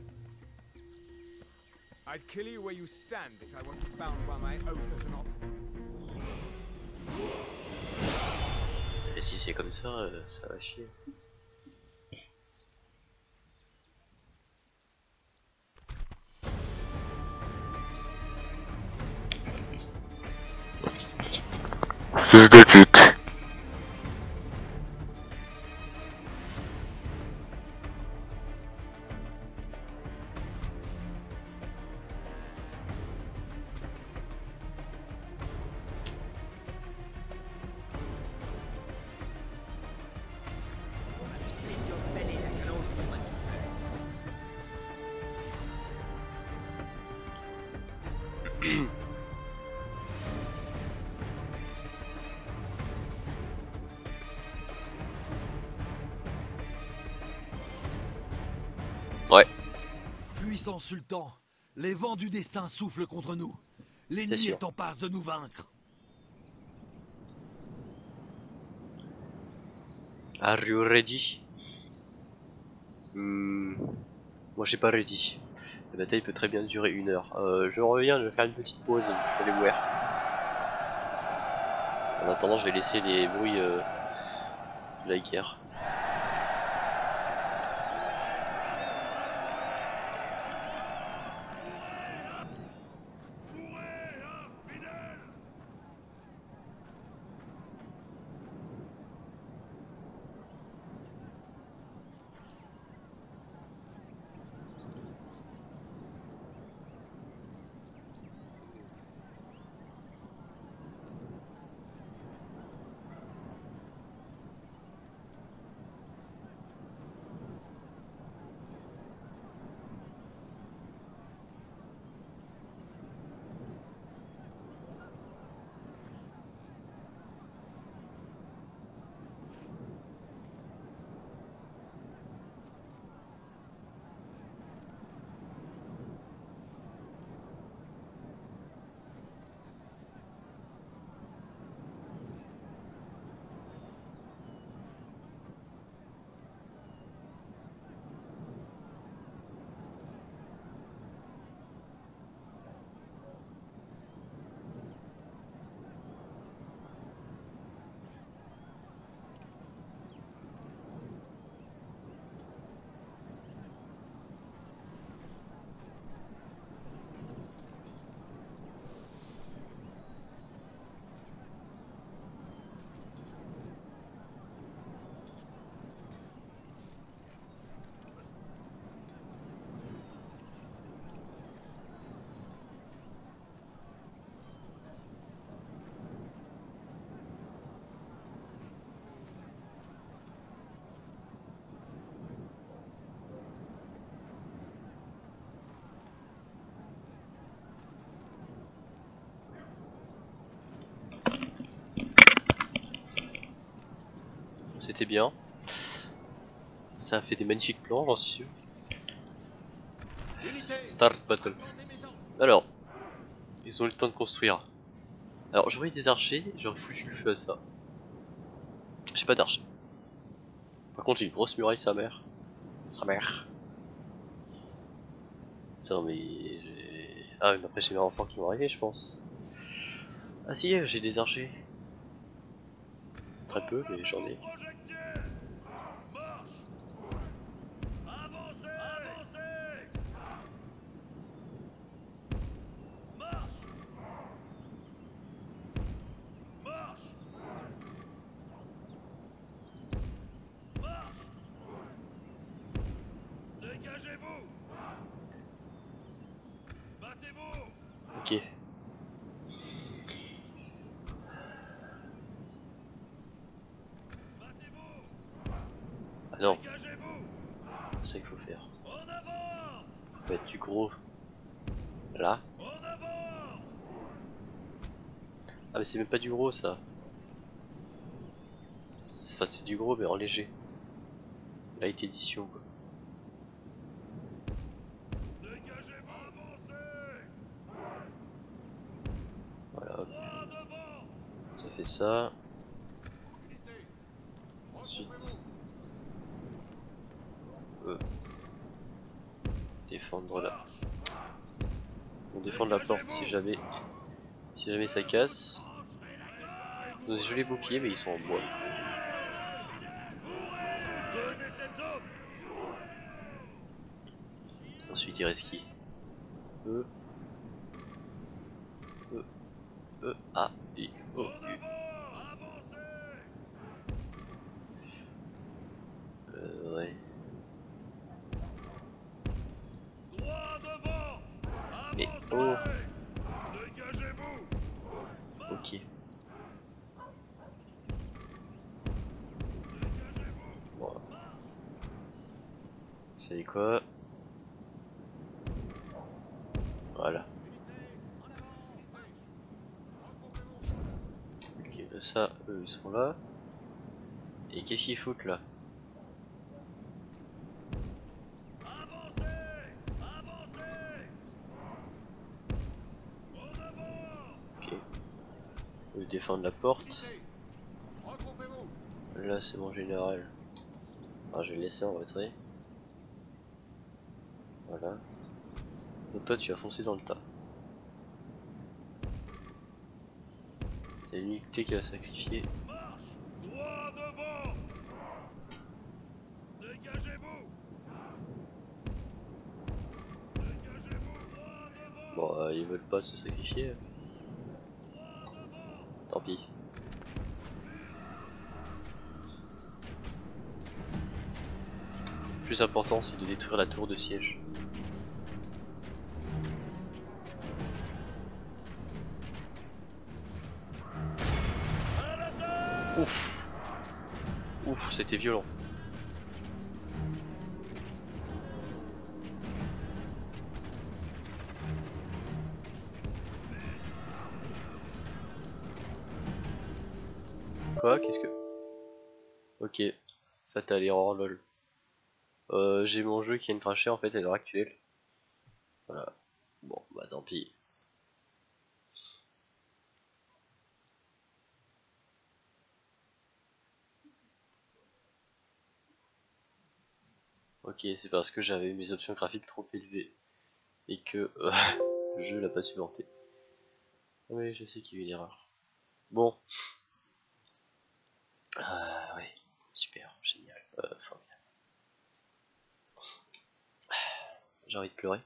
I'd kill you where you stand if I wasn't bound by my oath as an officer. Et si c'est comme ça, euh, ça va chier. Fils de pute. Gonna split your belly like an old woman's purse. Ouais, Puissant sultan, les vents du destin soufflent contre nous. C'est L'ennemi sûr. est en passe de nous vaincre. Are you ready? Hmm. Moi j'ai pas ready. La bataille peut très bien durer une heure. Euh, je reviens, je vais faire une petite pause. Je vais aller voir. En attendant, je vais laisser les bruits euh, de la guerre. C'était bien. Ça a fait des magnifiques plans, j'en suis sûr. Start battle. Alors, ils ont eu le temps de construire. Alors, j'aurais eu des archers, j'aurais foutu le feu à ça. J'ai pas d'archers. Par contre, j'ai une grosse muraille, sa mère. Sa mère. Attends, mais. Ah, oui, mais après, j'ai mes enfants qui vont arriver, je pense. Ah, si, j'ai des archers. Très peu, mais j'en ai. Ok. Ah non. C'est ça qu'il faut faire. Faut mettre du gros. Là. Ah mais c'est même pas du gros ça. Enfin c'est du gros mais en léger. Light édition quoi. Voilà hop. Ça fait ça. Ensuite. Euh. Défendre là. On défend la porte si jamais. Si jamais ça casse. Donc je les boucliers mais ils sont en bois. Ensuite il reste qui? Eux. Eux. Eux. Ah. I. O. U. Euh ouais. Mais oh. Ok. Bon. C'est quoi? Voilà. Ok, ça, eux ils sont là. Et qu'est-ce qu'ils foutent là? Ok. Eux défendent la porte. Là c'est mon général. Alors je vais le laisser en retrait. Voilà. Donc toi tu vas foncer dans le tas. C'est l'unité qui va sacrifier. Marche droit devant. Dégagez-vous. Dégagez-vous droit devant. Bon, euh, ils veulent pas se sacrifier. Tant pis. Le plus important c'est de détruire la tour de siège. Ouf. Ouf, c'était violent. Quoi? Qu'est-ce que... Ok. Fatal error, lol. Euh, j'ai mon jeu qui vient de cracher en fait à l'heure actuelle. Voilà. Bon, bah tant pis. Ok, c'est parce que j'avais mes options graphiques trop élevées et que euh, le jeu l'a pas supporté. Oui, je sais qu'il y a eu une erreur. Bon. Ah ouais, super, génial, euh, formidable. J'ai envie de pleurer.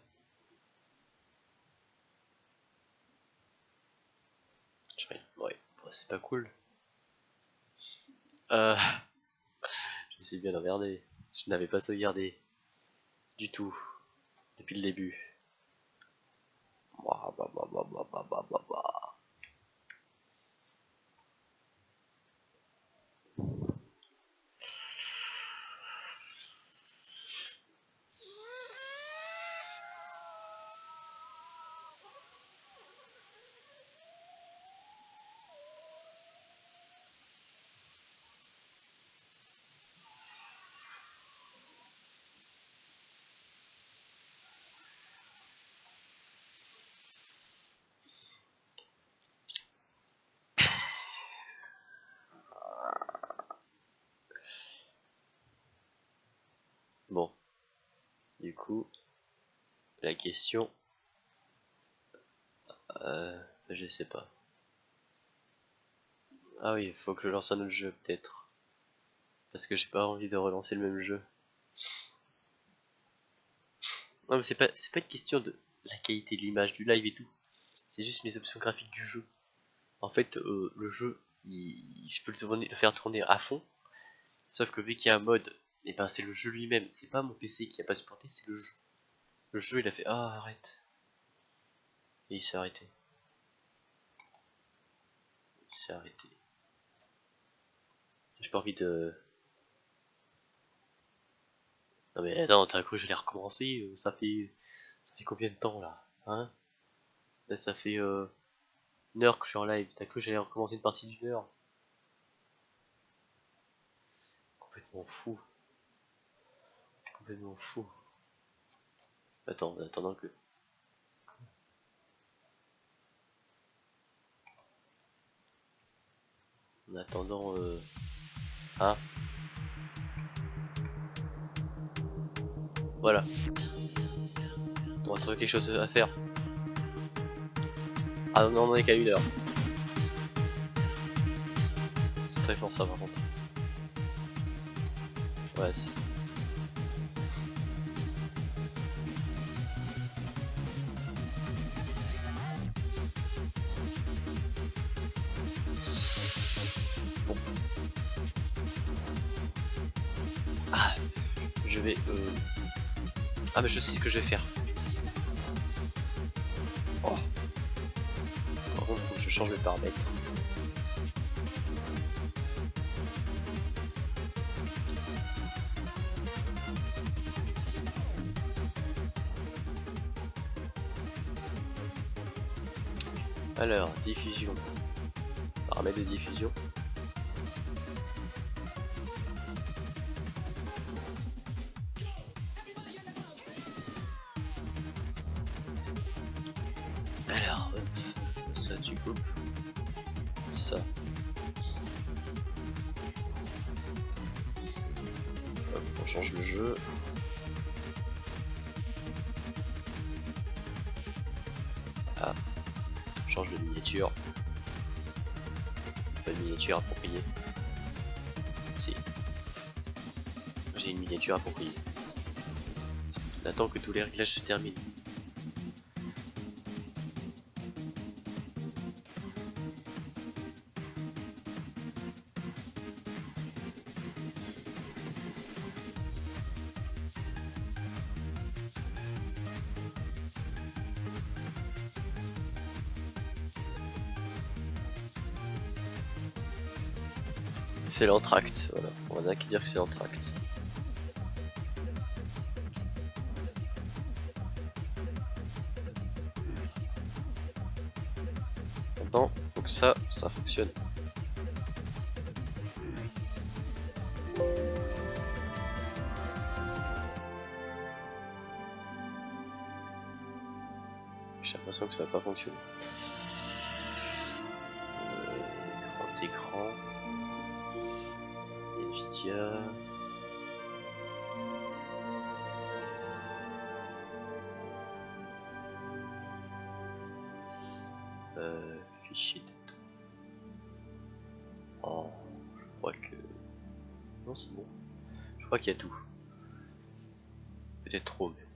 J'ai envie de... Ouais, c'est pas cool. Euh... Je suis bien emmerdé. Je n'avais pas sauvegardé du tout depuis le début. Bah, bah, bah, bah, bah, bah, bah, bah, bah. Bon, du coup, la question, euh, je sais pas. Ah oui, il faut que je lance un autre jeu peut-être, parce que j'ai pas envie de relancer le même jeu. Non mais c'est pas, c'est pas une question de la qualité de l'image, du live et tout. C'est juste mes options graphiques du jeu. En fait, euh, le jeu, il, je peux le, tourner, le faire tourner à fond. Sauf que vu qu'il y a un mode, et ben c'est le jeu lui-même. C'est pas mon P C qui a pas supporté, c'est le jeu. Le jeu il a fait ah arrête. Et il s'est arrêté. Il s'est arrêté. J'ai pas envie de... Non mais attends, t'as cru que j'allais recommencer? Ça fait... Ça fait combien de temps là? Hein? Là, ça fait euh, une heure que je suis en live. T'as cru que j'allais recommencer une partie d'une heure? Complètement fou. Complètement fou. Attends, en attendant que... En attendant... Euh... Hein? Voilà. On va trouver quelque chose à faire. Ah non, on en est qu'à une heure. C'est très fort ça par contre. Ouais. Bon. Ah, je vais... Euh... Ah mais je sais ce que je vais faire. Oh. Par contre, faut que je change mes paramètres. Alors, diffusion. Paramètres de diffusion. Alors, hop, ça tu coupes. Ça. change le jeu. Ah, on change de miniature. Pas de miniature appropriée. Si. J'ai une miniature appropriée. On attend que tous les réglages se terminent. C'est l'entracte, voilà. On a qu'à dire que c'est l'entracte. Maintenant, faut que ça, ça fonctionne. J'ai l'impression que ça va pas fonctionner. Euh, grand écran. Nvidia. Euh, fichier de temps. Oh, je crois que... Non, c'est bon. Je crois qu'il y a tout. Peut-être trop, mais...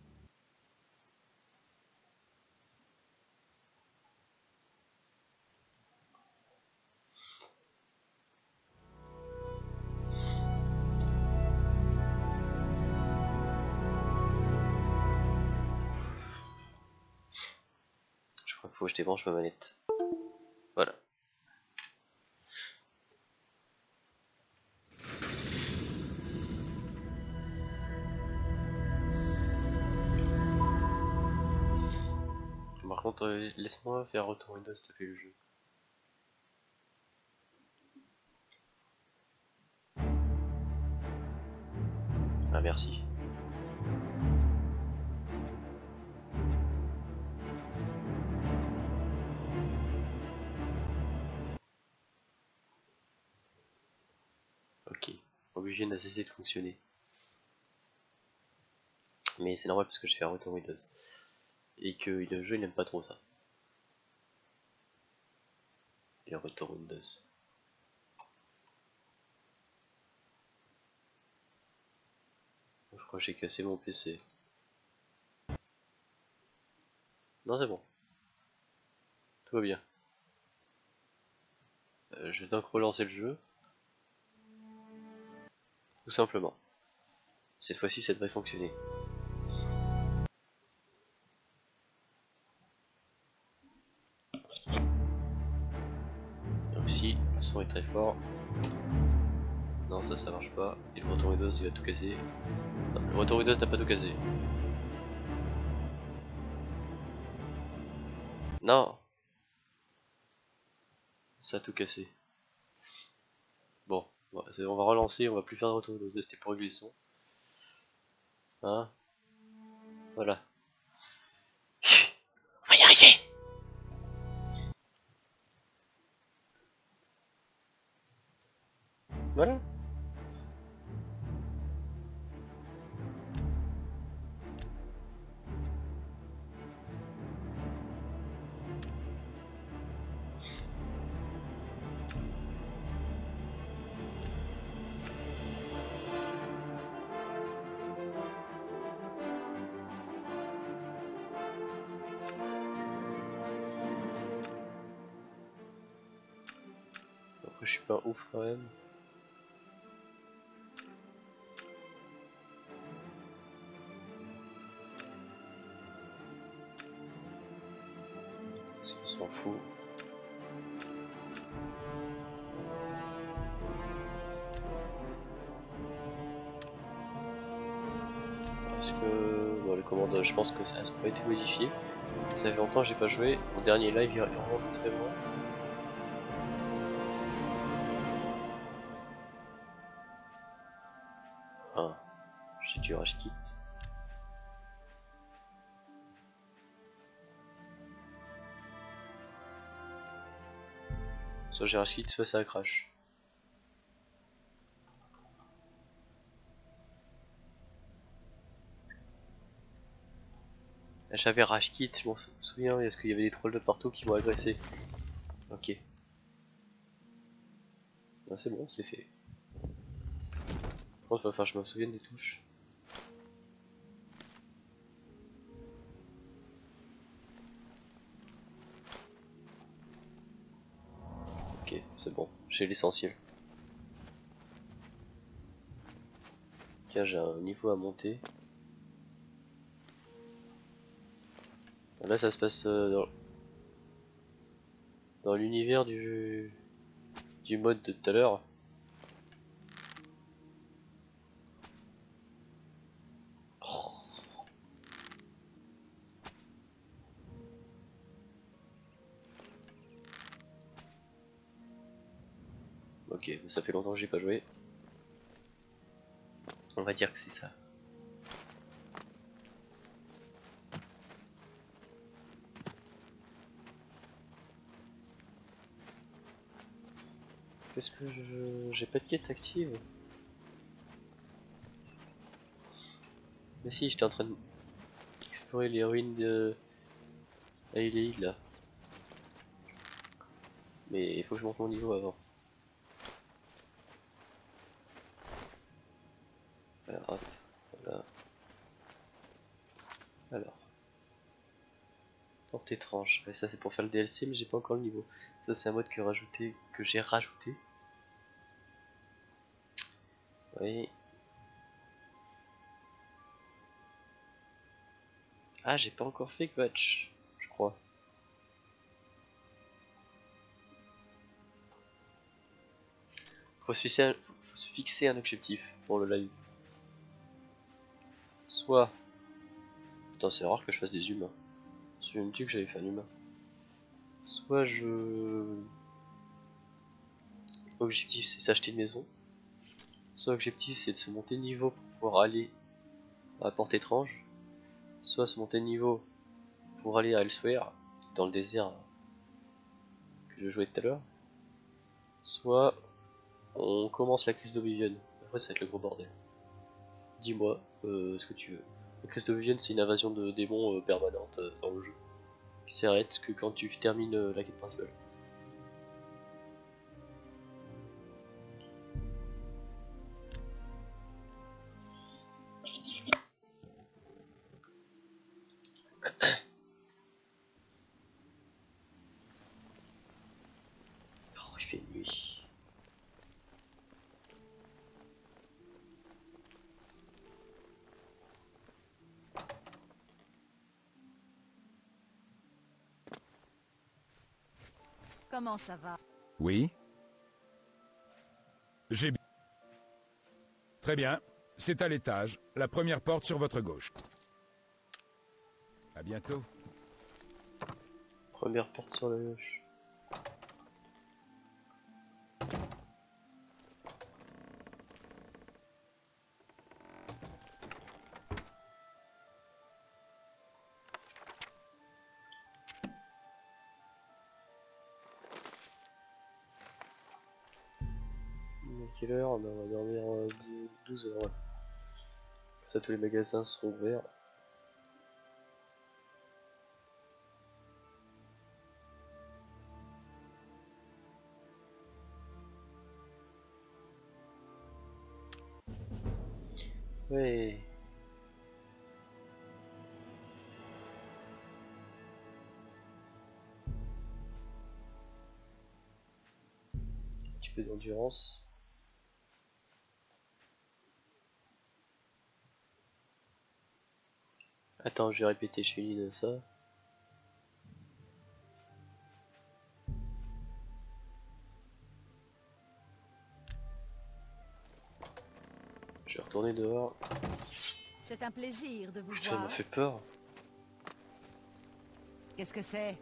Je crois qu'il faut que je débranche ma manette. Voilà. Par contre, euh, laisse-moi faire retour Windows, s'il te plaît, le jeu. Ah, merci. Ok, obligé n'a cessé de fonctionner. Mais c'est normal parce que je fais un retour Windows. Et que le jeu il n'aime pas trop ça. Et retour Windows. Je crois que j'ai cassé mon P C. Non, c'est bon. Tout va bien. Euh, je vais donc relancer le jeu. Tout simplement. Cette fois-ci, ça devrait fonctionner. Donc si, le son est très fort. Non, ça, ça marche pas. Et le retour Windows, il va tout casser. Non, le retour Windows n'a pas tout cassé. Non! Ça a tout cassé. Bon, on va relancer, on va plus faire de retour Windows, c'était pour régler le son. Hein? Voilà. On va y arriver! Voilà. Après, je suis pas ouf quand même. On s'en fout. Parce que bon, les commandes, je pense que ça n'a pas été modifié. Ça fait longtemps que j'ai pas joué. Mon dernier live il remonte très loin. Ah, j'ai du rage kit. Soit j'ai rage kit, soit ça crash. J'avais rage kit, je m'en souviens, parce qu'il y avait des trolls de partout qui m'ont agressé. Ok. Ah, c'est bon, c'est fait. Enfin, enfin, je me souviens des touches. Ok, c'est bon, j'ai l'essentiel. Tiens, j'ai un niveau à monter. Là, ça se passe euh, dans, dans l'univers du du mode de tout à l'heure. Ok, ça fait longtemps que j'ai pas joué. On va dire que c'est ça. Qu'est-ce que je... J'ai pas de quête active. Mais si, j'étais en train de explorer les ruines de Ayleid là. Mais il faut que je monte mon niveau avant. Alors, hop, voilà. Alors. Porte étrange. Et ça c'est pour faire le D L C, mais j'ai pas encore le niveau. Ça c'est un mode que rajouté, que j'ai rajouté. Oui. Ah, j'ai pas encore fait Kvatch, je crois. Faut se fixer un, faut, faut se fixer un objectif pour le live. Soit... Putain, c'est rare que je fasse des humains. Souviens-tu que j'avais fait un humain. Soit je... Objectif c'est s'acheter une maison. Soit objectif c'est de se monter de niveau pour pouvoir aller à la porte étrange. Soit se monter de niveau pour aller à Elsewhere, dans le désert que je jouais tout à l'heure. Soit on commence la crise d'Oblivion. Après ça va être le gros bordel. Dis-moi euh, ce que tu veux. La crise d'Oblivion c'est une invasion de démons euh, permanente euh, dans le jeu. Qui s'arrête que quand tu termines euh, la quête principale. Oh, il fait nuit. Comment ça va? Oui? J'ai bien. Très bien. C'est à l'étage. La première porte sur votre gauche. À bientôt. Première porte sur la gauche. À quelle heure? Ben, on va dormir euh, douze heures. Ouais. Ça, tous les magasins seront ouverts. Ouais. Un petit peu d'endurance. Attends, je vais répéter, je finis de ça. Je vais retourner dehors. C'est un plaisir de vous Putain, ça voir. m'a fait peur. Qu'est-ce que c'est?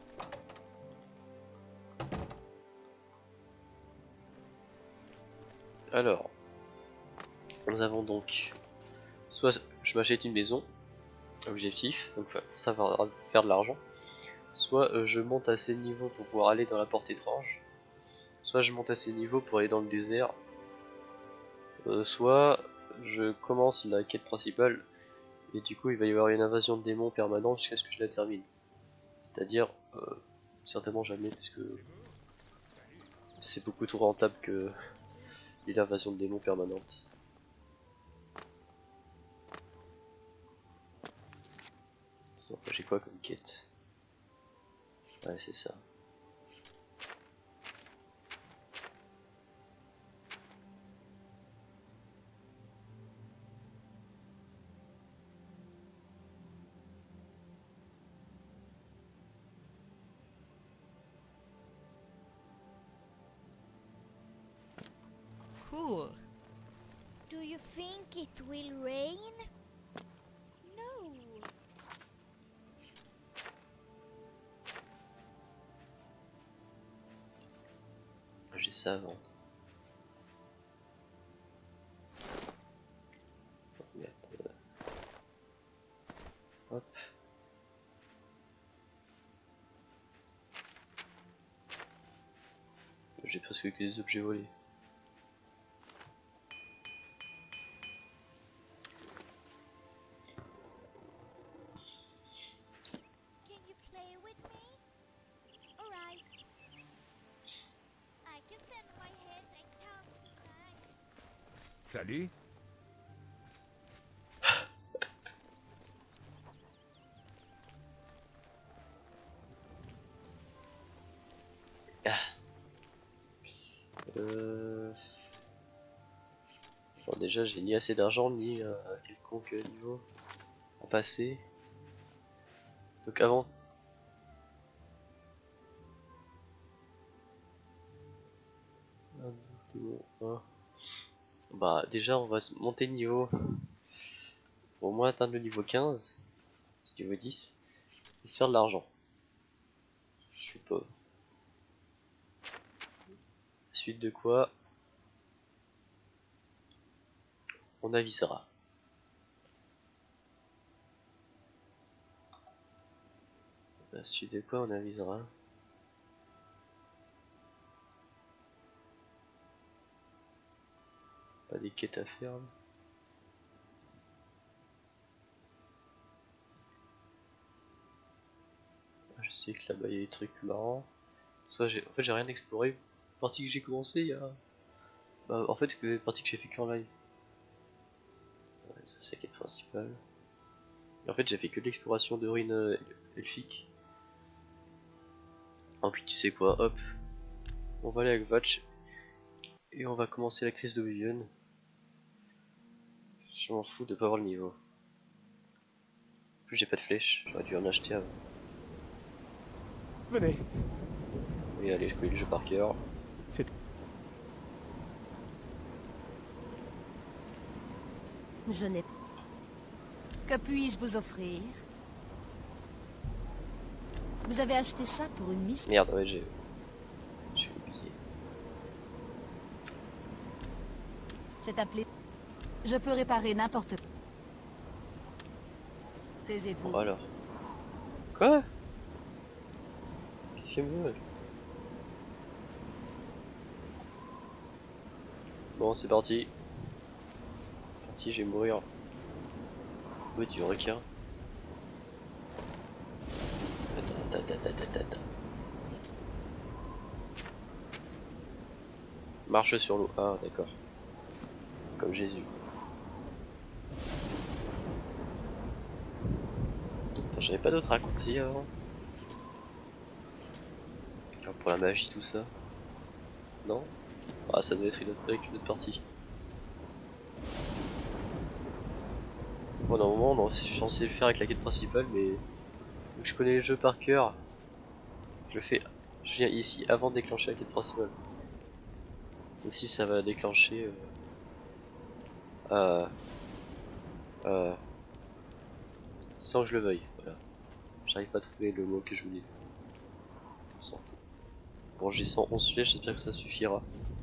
Alors, nous avons donc soit je m'achète une maison, objectif, donc ça va faire de l'argent, soit euh, je monte assez de niveau pour pouvoir aller dans la porte étrange, soit je monte assez de niveau pour aller dans le désert, euh, soit je commence la quête principale Et du coup il va y avoir une invasion de démons permanente jusqu'à ce que je la termine. C'est-à-dire euh, certainement jamais, parce que c'est beaucoup trop rentable que une invasion de démons permanente. J'ai quoi comme quête? Ouais, c'est ça. Cool. Do you think it will rain? No. J'ai ça à vendre. Merde. Hop. J'ai presque que des objets volés. Can you play with me? Alright. I can send my head and count back. Salut. Euh... Bon, déjà j'ai ni assez d'argent ni euh, quelconque niveau à passer. Donc avant... un, deux, un. Bah déjà on va se monter de niveau pour au moins atteindre le niveau quinze, niveau dix, et se faire de l'argent. Je suis pauvre. Suite de quoi on avisera. Suite de quoi on avisera. Pas des quêtes à faire. Je sais que là-bas il y a des trucs marrants. Ça, j'ai, en fait j'ai rien exploré. Partie que j'ai commencé il y a... Bah, en fait c'est que partie que j'ai fait qu'en live. Ouais, ça c'est la quête principale. Et en fait j'ai fait que de l'exploration de ruines euh, elfiques. Oh puis tu sais quoi, hop. On va aller avec Vatch. Et on va commencer la crise d'Oblivion. Je m'en fous de pas avoir le niveau. En plus j'ai pas de flèche, j'aurais dû en acheter avant. Venez. Oui allez, je connais le jeu par cœur. C'est... Je n'ai... Que puis-je vous offrir? Vous avez acheté ça pour une mission? Merde, ouais, j'ai... J'ai oublié. C'est appelé... Je peux réparer n'importe quoi. Taisez-vous. Bon alors. Quoi? Qu'est-ce qu'il me veut? Bon, c'est parti. Parti, je vais mourir. Oui, tu requin. Attends, attends, attends, attends, attends. Marche sur l'eau. Ah, d'accord. Comme Jésus. J'avais pas d'autres raccourcis avant. Pour la magie, tout ça. Non? Ah, ça doit être une autre, avec une autre partie. Bon, normalement, je suis censé le faire avec la quête principale, mais vu que je connais le jeu par cœur, je le fais. Je viens ici avant de déclencher la quête principale. Donc si ça va déclencher. Euh, euh, euh, sans que je le veuille. Voilà. J'arrive pas à trouver le mot que je voulais. On s'en fout. Bon, j'ai cent onze flèches, j'espère que ça suffira.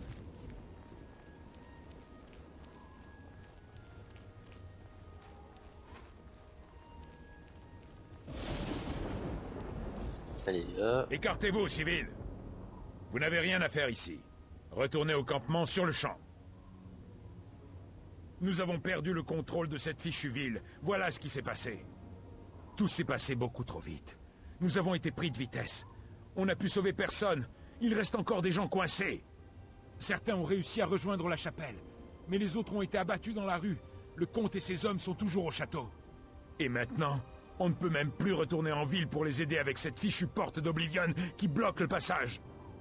Allez, là. Écartez-vous, civils. Vous n'avez rien à faire ici. Retournez au campement sur le champ. Nous avons perdu le contrôle de cette fichue ville. Voilà ce qui s'est passé. Tout s'est passé beaucoup trop vite. Nous avons été pris de vitesse. On n'a pu sauver personne. Il reste encore des gens coincés. Certains ont réussi à rejoindre la chapelle, mais les autres ont été abattus dans la rue. Le comte et ses hommes sont toujours au château. Et maintenant, on ne peut même plus retourner en ville pour les aider avec cette fichue porte d'Oblivion qui bloque le passage.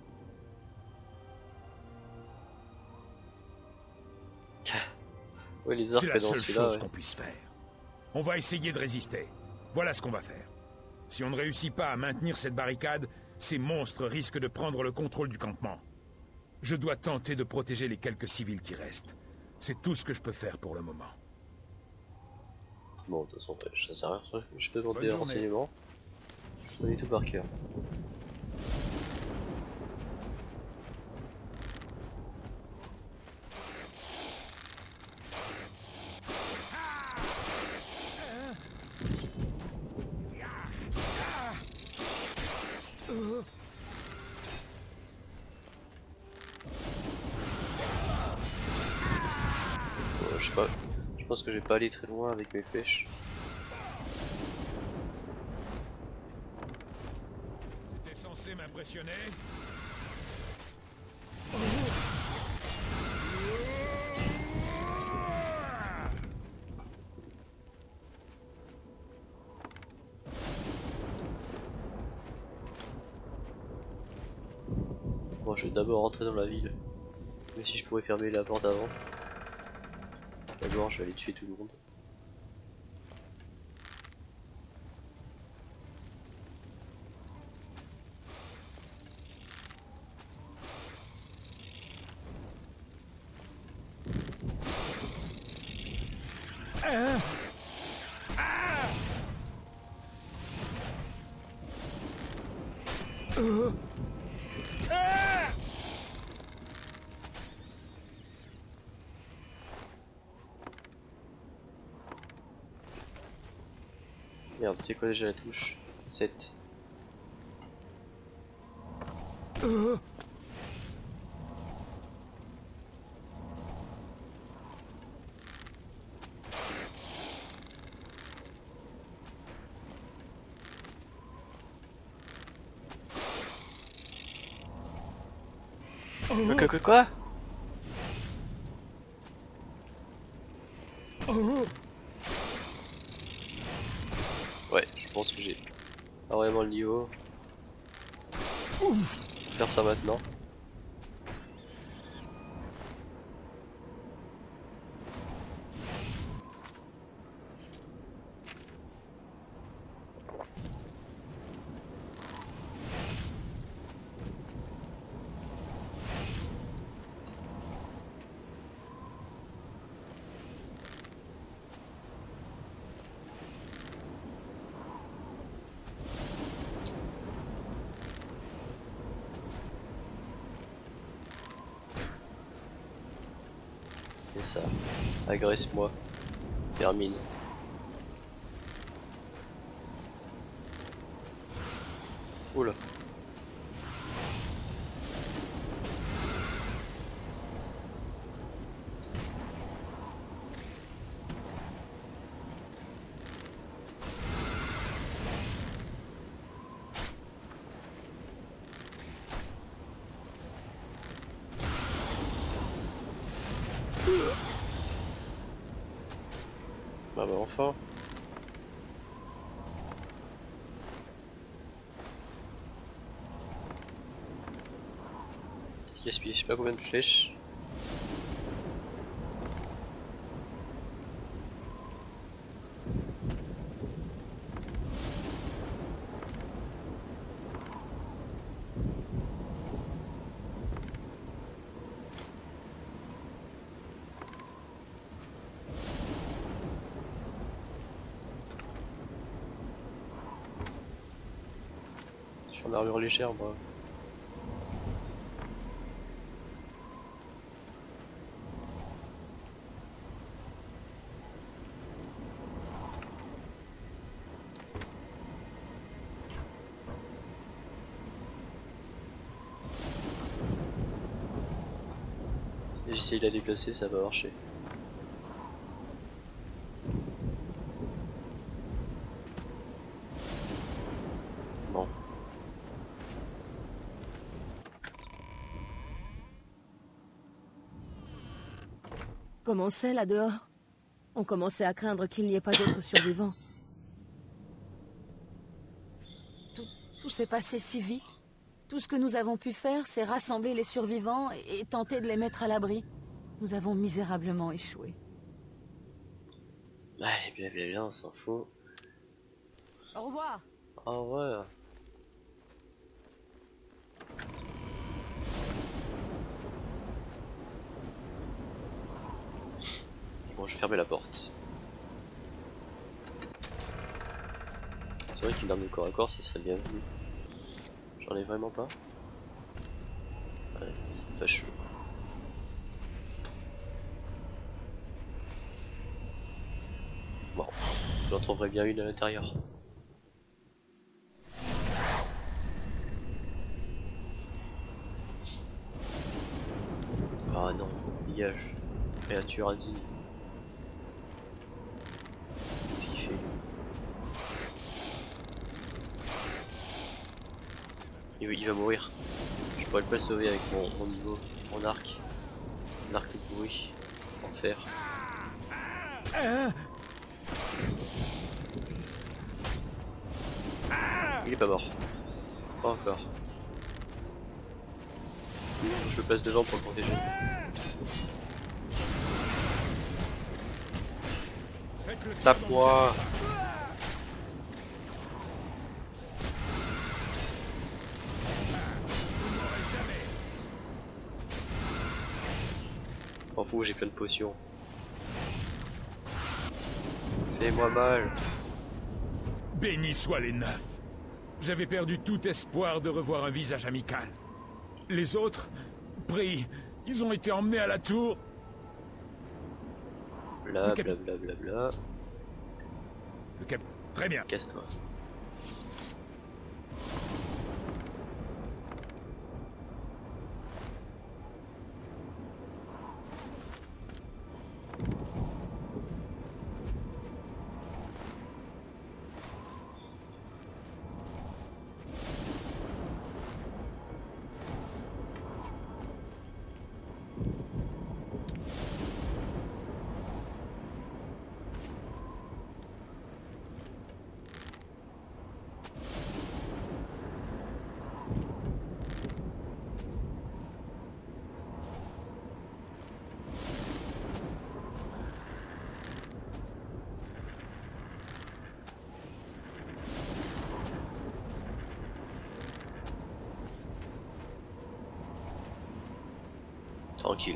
Ouais, les C'est arcs la dans seule celui-là. chose Ouais. qu'on puisse faire. On va essayer de résister. Voilà ce qu'on va faire. Si on ne réussit pas à maintenir cette barricade, ces monstres risquent de prendre le contrôle du campement. Je dois tenter de protéger les quelques civils qui restent. C'est tout ce que je peux faire pour le moment. Bon, de toute façon, ça sert à rien. Je peux demander Bonne des journée. renseignements. Je connais tout par cœur. Euh, je sais pas. Je pense que je vais pas aller très loin avec mes flèches. C'était censé m'impressionner. Bon, je vais d'abord rentrer dans la ville. Mais si je pourrais fermer la porte avant. D'abord, je vais aller tuer tout le monde. Merde, c'est quoi déjà la touche? sept. Quoi, quoi, quoi, quoi? Ouais, je pense que j'ai pas vraiment le niveau pour faire ça maintenant. Et ça, agresse-moi, termine. Oula. Bah bah enfin. Gaspille, je sais pas combien de flèches. Je suis en armure légère moi. Et j'essaye de la déplacer, ça va marcher. Comment c'est là dehors? On commençait à craindre qu'il n'y ait pas d'autres survivants. Tout, tout s'est passé si vite. Tout ce que nous avons pu faire, c'est rassembler les survivants et, et tenter de les mettre à l'abri. Nous avons misérablement échoué. Ouais, bien, bien, bien, on s'en fout. Au revoir. Au revoir. Bon, je vais fermer la porte. C'est vrai qu'une arme de corps à corps, ça serait bien venu. J'en ai vraiment pas. Ouais, c'est fâcheux. Bon, j'en trouverai bien une à l'intérieur. Ah non, dégage. Créature indigne. Qu'est-ce qu'il fait? il, il va mourir. Je pourrais pas le sauver avec mon, mon niveau, mon arc. Mon arc tout pourri. En fer. Il est pas mort. Pas encore. Je le place devant pour le protéger. Tape-moi. M'en fous, j'ai plein de potions. Fais-moi mal. Bénis soient les neufs. J'avais perdu tout espoir de revoir un visage amical. Les autres, pris, ils ont été emmenés à la tour. Bla bla bla bla bla. Le cap... Très bien. Casse-toi. Tranquille.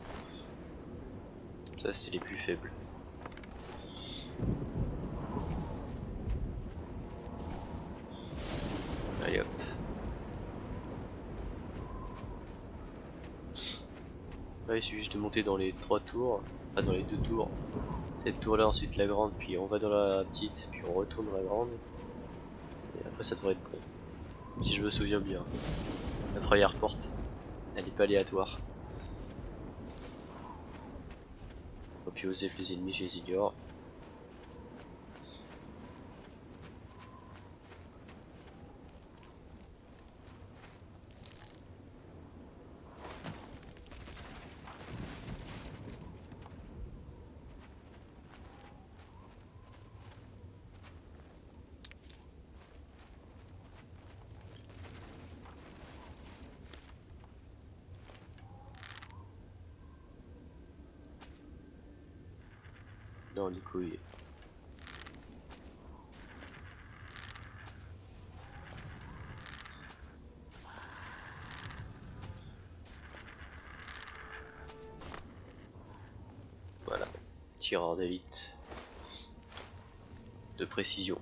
Ça c'est les plus faibles. Allez hop. Là il suffit juste de monter dans les trois tours, enfin dans les deux tours. Cette tour là, ensuite la grande, puis on va dans la petite, puis on retourne dans la grande. Et après ça devrait être bon. Si je me souviens bien. La première porte, elle est pas aléatoire. Puis Osef, les ennemis, je les ignore. Non, les couilles. Voilà, tireur d'élite de précision,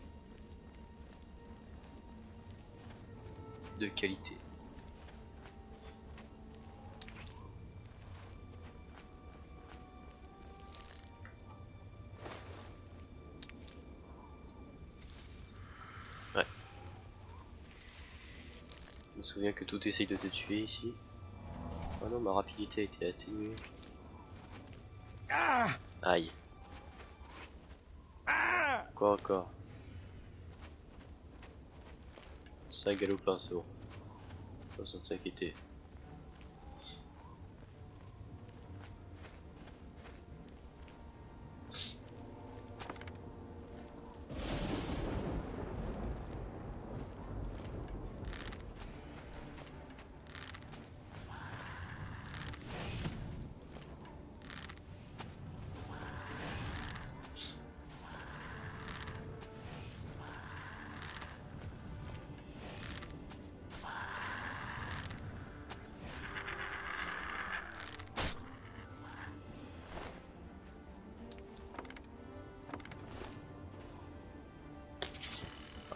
de qualité. Ouais. Je me souviens que tout essaye de te tuer ici. Oh non, ma rapidité a été atténuée. Aïe. Quoi encore? Ça galope un saut. Pas besoin de s'inquiéter.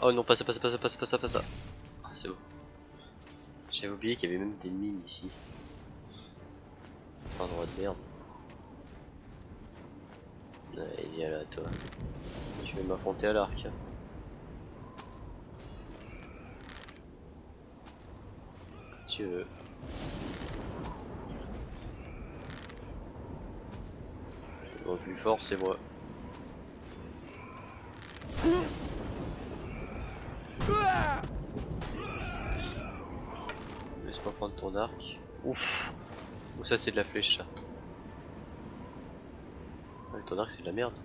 Oh non, pas ça, pas ça, pas ça, pas ça, pas ça, pas ça. Ah, c'est bon. J'avais oublié qu'il y avait même des mines ici. Pas un endroit de merde. Allez, viens là, toi. Tu vais m'affronter à l'arc. Hein. Quand tu veux. Le plus fort, c'est moi. Laisse-moi prendre ton arc. Ouf. Ou ça c'est de la flèche ça. Ouais, ton arc c'est de la merde.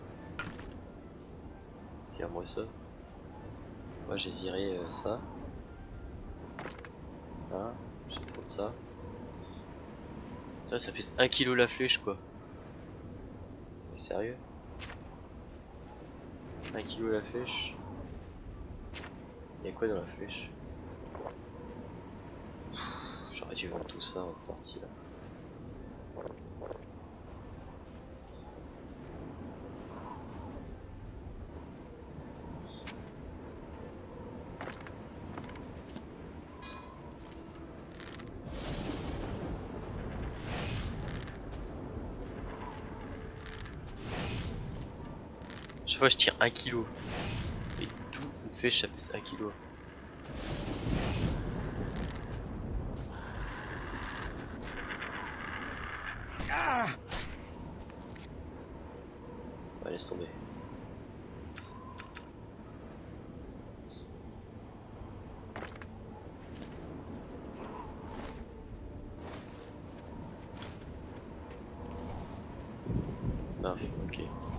Vire-moi ça. Moi j'ai viré euh, ça. Ah, je vais prendre ça. Putain, ça fait un kilo la flèche quoi. C'est sérieux? un kilo la flèche. Y'a quoi dans la flèche? J'aurais dû vendre tout ça en partie là. Chaque fois je tire un kilo. Et tout une flèche ça pèse un kilo. Ah, Ouais, laisse tomber. Ah, ok.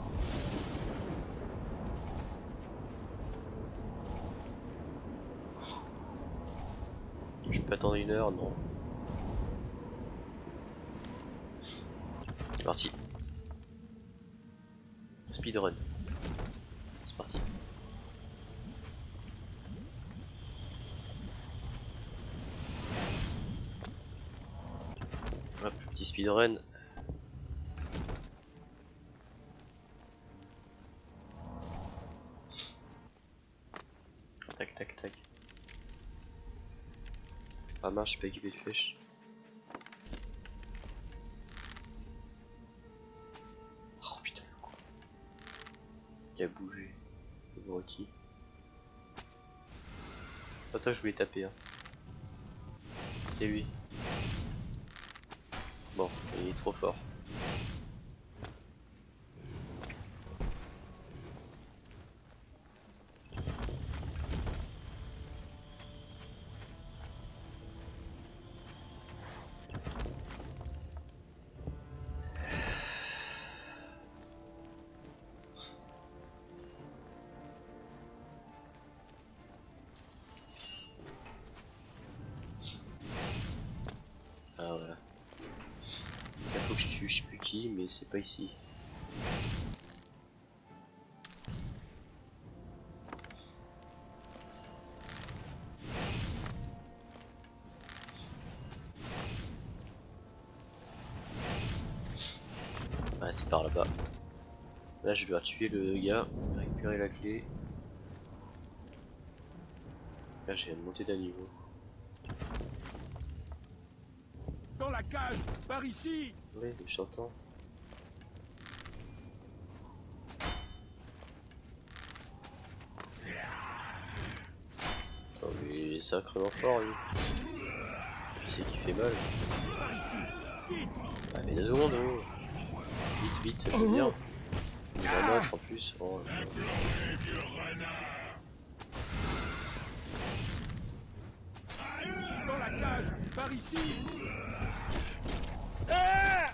Je peux attendre une heure, non. C'est parti. Speedrun. C'est parti. Hop, petit speedrun. Tac tac tac. Ah mince, je suis pas équipé de flèches. Oh putain, le con. Il a bougé. Le broki. C'est pas toi que je voulais taper, hein. C'est lui. Bon, il est trop fort. Ah voilà. Il faut que je tue je sais plus qui, mais c'est pas ici. Ah c'est par là-bas. Là je dois tuer le gars, récupérer la clé. Là je viens de monter d'un niveau. dans la cage, par ici. Oui, j'entends. Oh, mais il est sacrément fort lui. Je sais qu'il fait mal. Par ici, vite. Ah mais deux secondes, oh. Vite, vite, ça fait bien. Il y en a un autre en plus. Oh, Dans la cage, par ici. Ah,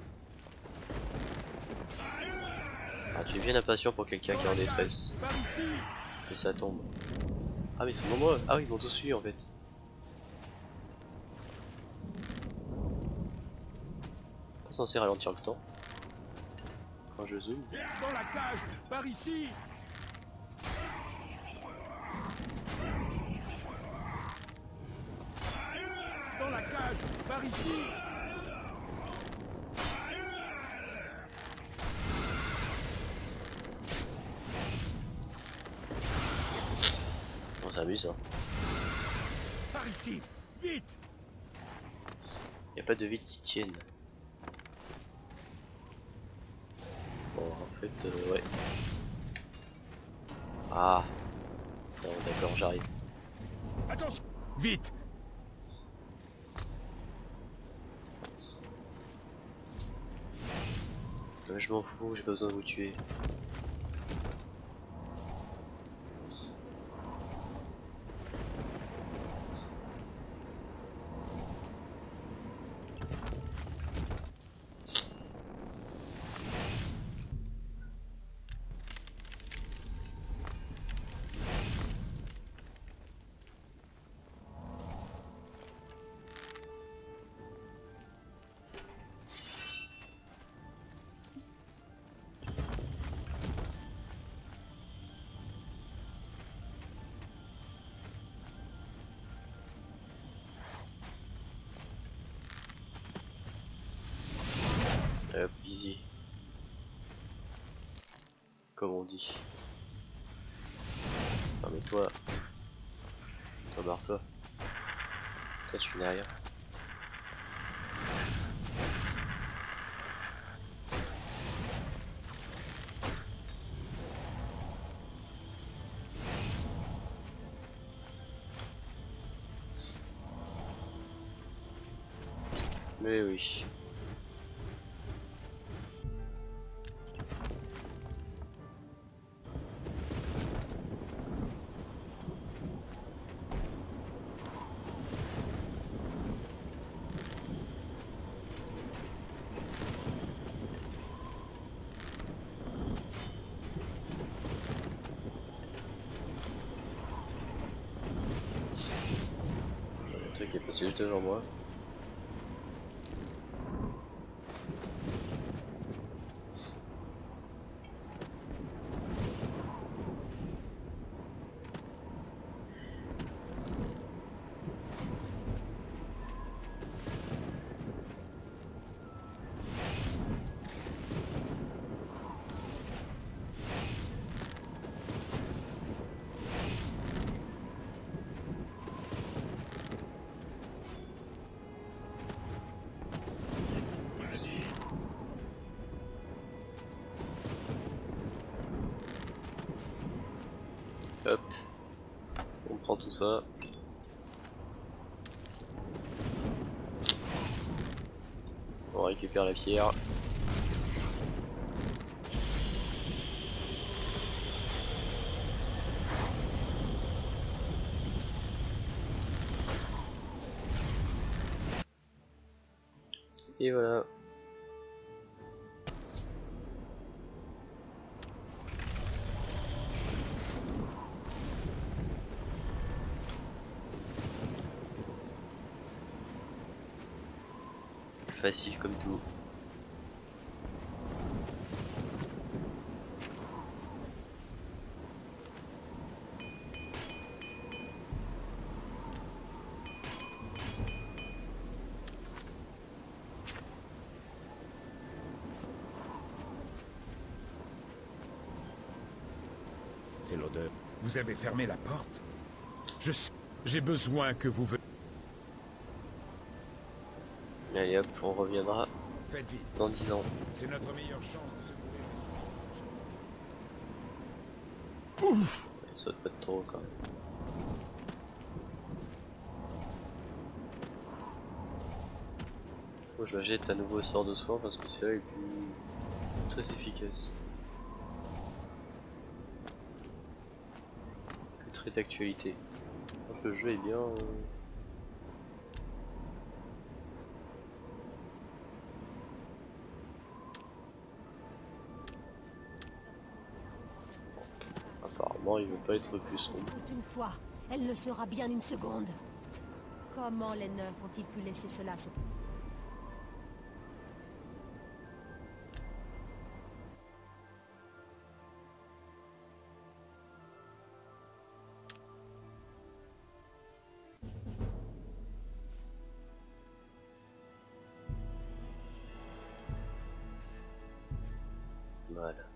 ah, tu es bien impatient pour quelqu'un qui est en détresse. par ici. Et ça tombe. Ah mais c'est nombreux. Ah oui, ils m'ont tous suivi en fait. Pas censé ralentir le temps. Quand je zoome. Dans la cage, par ici. Dans la cage, par ici. s'amuse, hein. Par ici, vite! Y a pas de vide qui tienne. Bon, en fait, euh, ouais. Ah. Bon, d'accord, j'arrive. Attention! Vite! Euh, Je m'en fous, j'ai pas besoin de vous tuer. Hop, easy. Comme on dit. Non mais toi... Toi barre-toi. Toi tu n'es rien. Mais oui. Le truc est passé juste devant moi. Hop, on prend tout ça. On récupère la pierre. Et voilà. Facile comme tout. C'est l'odeur. Vous avez fermé la porte? Je sais. J'ai besoin que vous veniez. Allez hop, on reviendra Faites vite. dans dix ans. C'est notre meilleure chance de secourir les Ouf. Ça saute pas de trop quand même. Faut que je m'achète un nouveau sort de soin parce que celui-là est plus très efficace. Plus très d'actualité. Le jeu est bien. Euh... Apparemment, il veut pas être plus sombre. Une fois, elle le sera bien une seconde. Comment les neufs ont-ils pu laisser cela se... Voilà.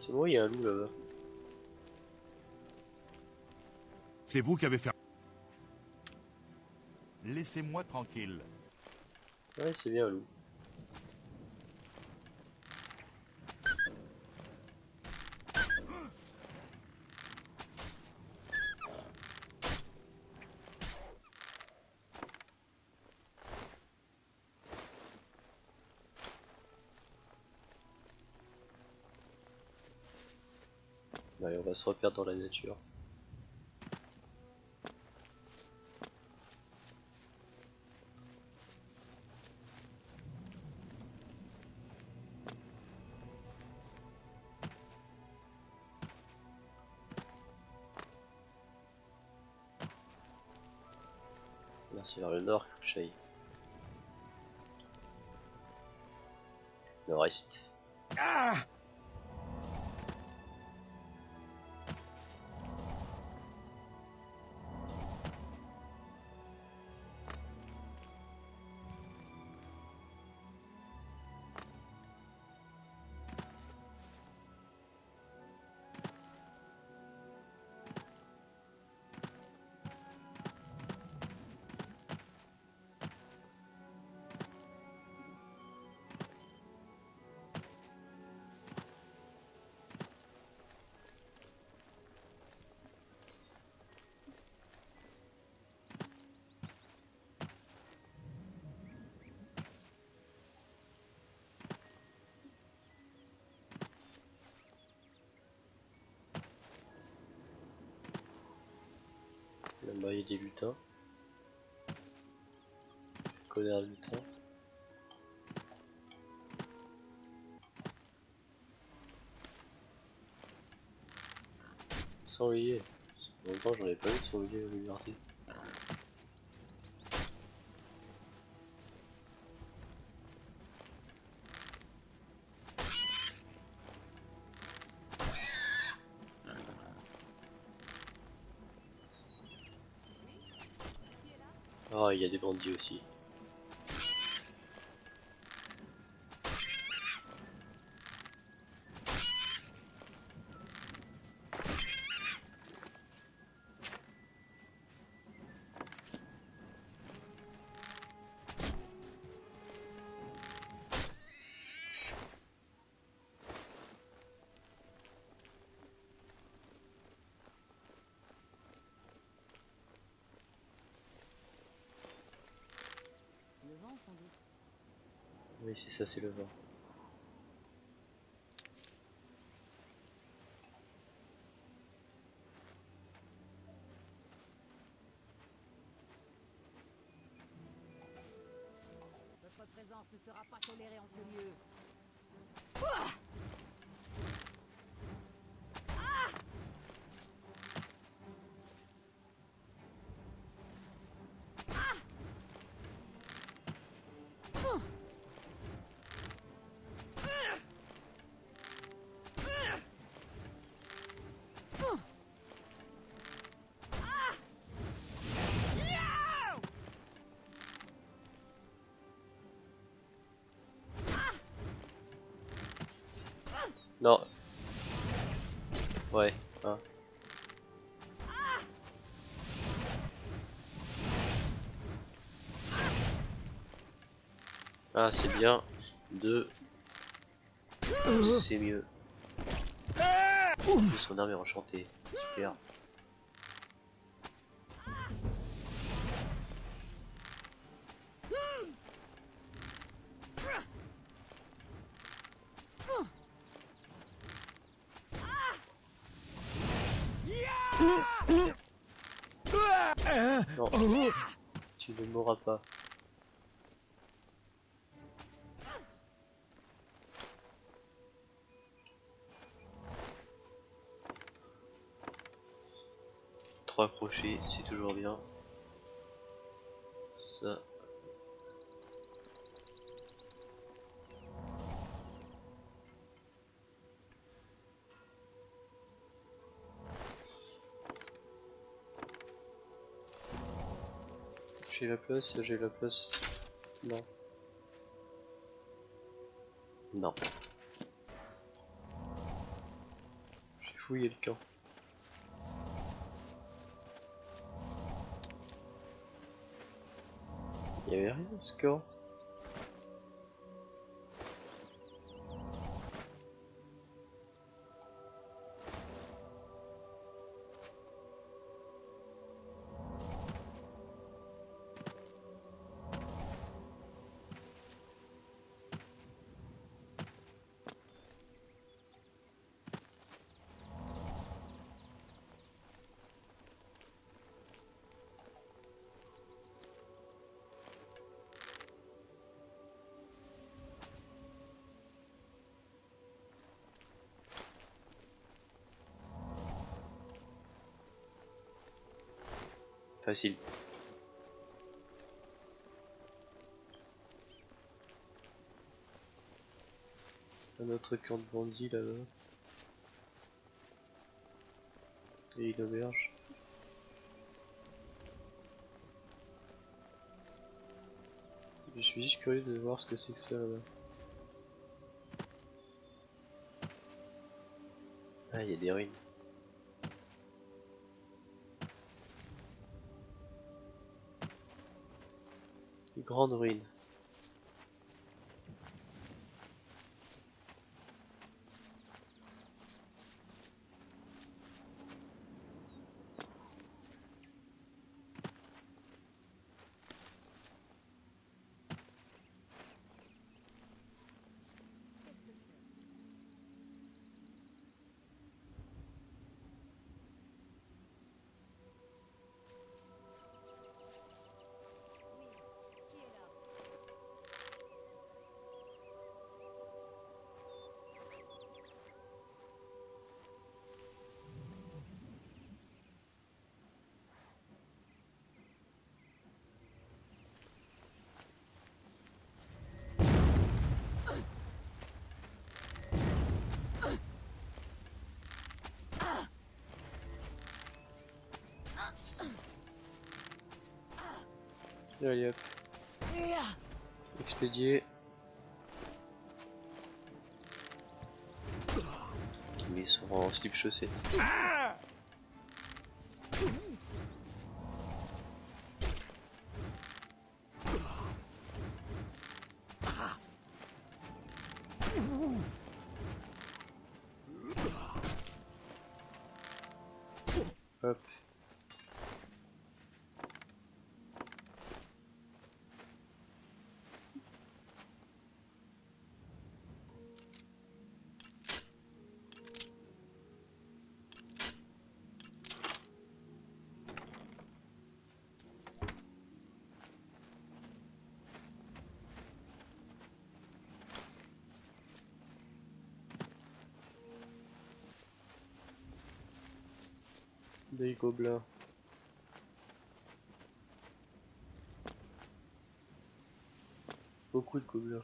C'est bon, il y a un loup là-bas. C'est vous qui avez fait... Laissez-moi tranquille. Ouais, c'est bien un loup. Allez, on va se reperdre dans la nature. Là, c'est vers le nord qu'il faut que j'aille. Nord-est. Ah! Là-bas il y a des lutins. Connard lutin. Sanglier. En même temps j'en ai pas eu de sanglier à liberté. Ah, il y a des bandits aussi. Oui, c'est ça, c'est le vent. Votre présence ne sera pas tolérée en ce lieu. Non. Ouais, hein. Ah, c'est bien. Deux. C'est mieux. Son arme est enchantée. Super. Non, tu ne mourras pas. Trois crochets, c'est toujours bien. Ça. J'ai la place, j'ai la place. Non. Non. fouiller le camp. Il y avait rien dans ce camp. Facile. Un autre camp de bandits là-bas. Et une auberge. Je suis juste curieux de voir ce que c'est que ça là-bas. Ah, il y a des ruines. Grande ruine. Allez hop. Expédier. Mais ils sont en slip chaussette. Hop. Des gobelins. Beaucoup de gobelins.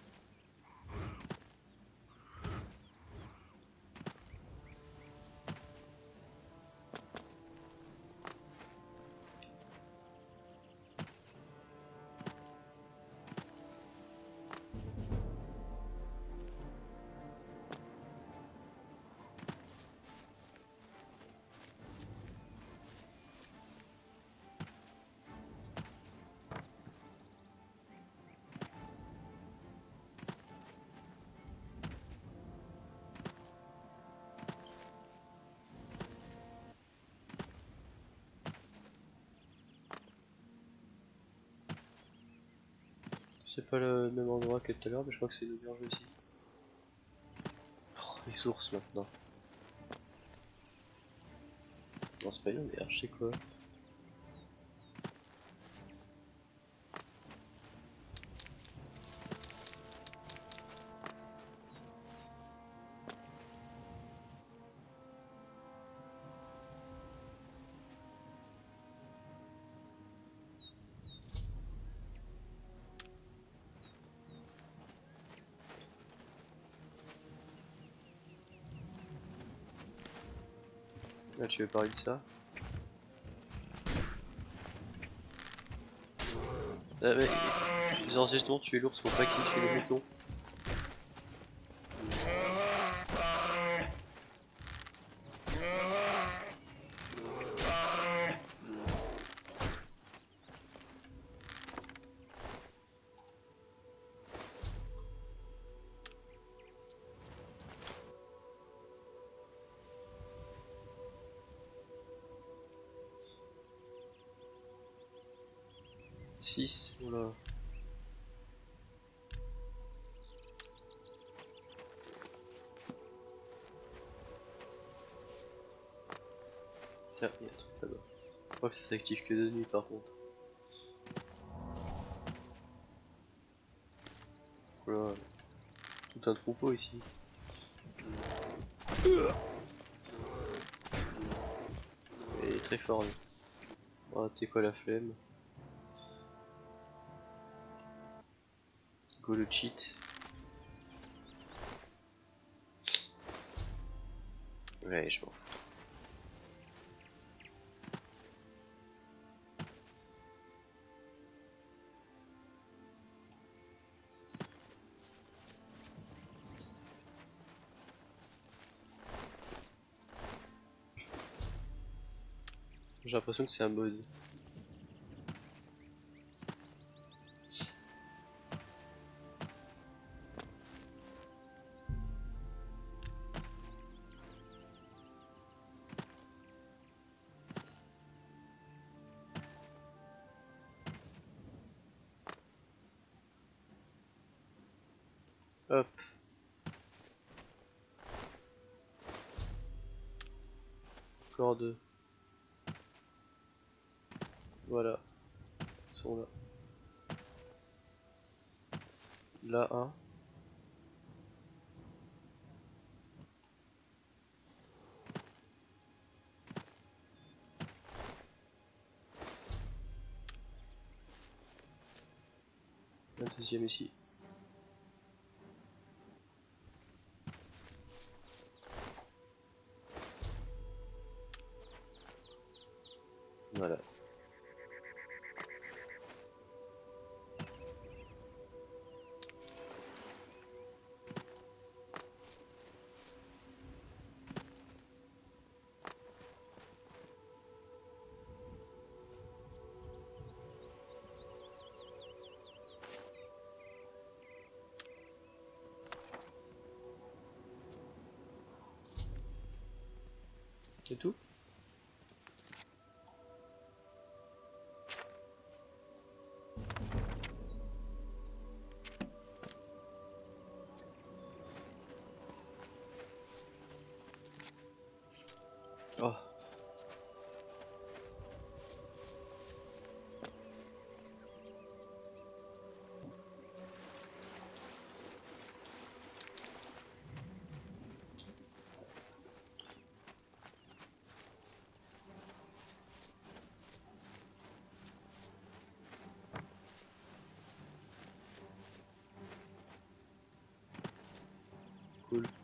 C'est pas le même endroit que tout à l'heure, mais je crois que c'est l'auberge aussi. Oh, les sources maintenant. Non, c'est pas une auberge, c'est quoi? Ah, tu veux parler de ça? Ah mais, je suis censé justement tuer l'ours, faut pas qu'il tue les moutons. six, voilà. Ah, il y a un truc là-bas. Je crois que ça s'active que de nuit par contre. Voilà. Tout un troupeau ici. Il est très fort lui. Oh, tu sais quoi, la flemme. Go le cheat. Ouais, je m'en fous. J'ai l'impression que c'est un mode. Hop. Encore deux. Voilà. Ils sont là. Là un. Un deuxième ici. Voilà. C'est tout? Oh. Cool.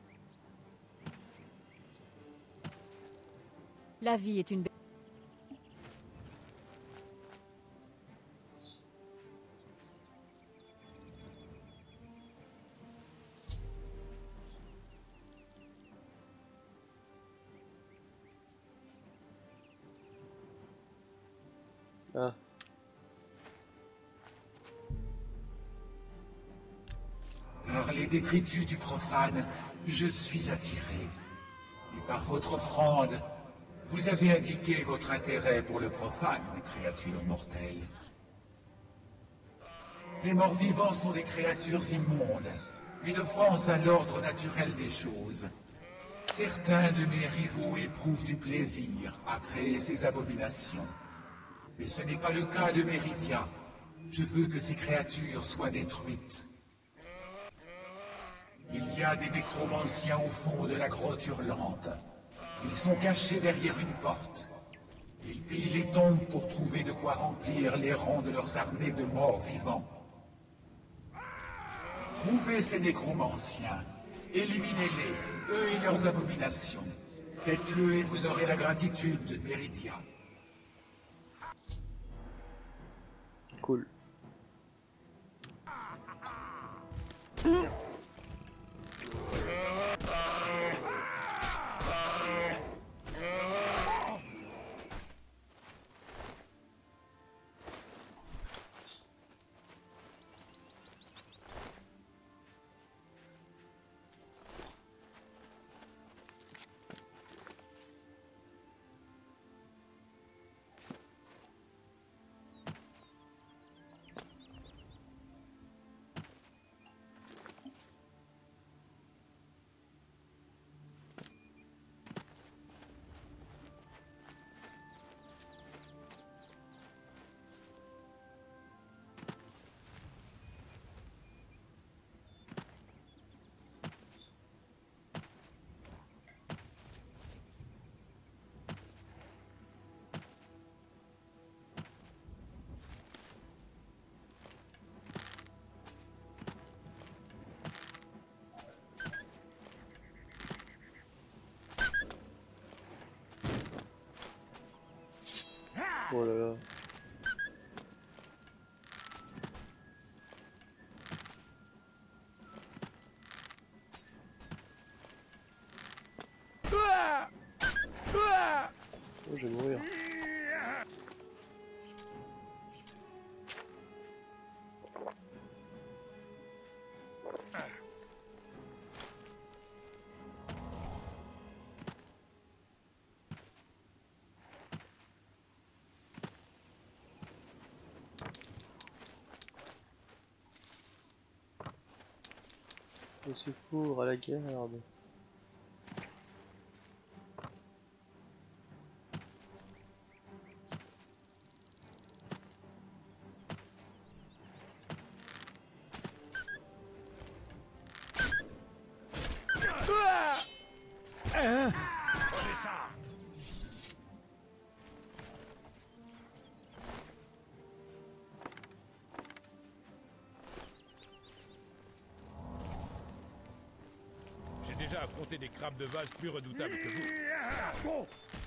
La vie est une belle... Ah. Par les détritus du profane, je suis attiré. Et par votre offrande, vous avez indiqué votre intérêt pour le profane, créature mortelle. Les morts-vivants sont des créatures immondes, une offense à l'ordre naturel des choses. Certains de mes rivaux éprouvent du plaisir à créer ces abominations. Mais ce n'est pas le cas de Meridia. Je veux que ces créatures soient détruites. Il y a des nécromanciens au fond de la grotte hurlante. Ils sont cachés derrière une porte. Ils pillent les tombes pour trouver de quoi remplir les rangs de leurs armées de morts vivants. Trouvez ces nécromanciens. Éliminez-les, eux et leurs abominations. Faites-le et vous aurez la gratitude de Meridia. Cool. Oh là là. Oh, je vais mourir. Au secours, à la garde. J'ai déjà affronté des crabes de vase plus redoutables que vous.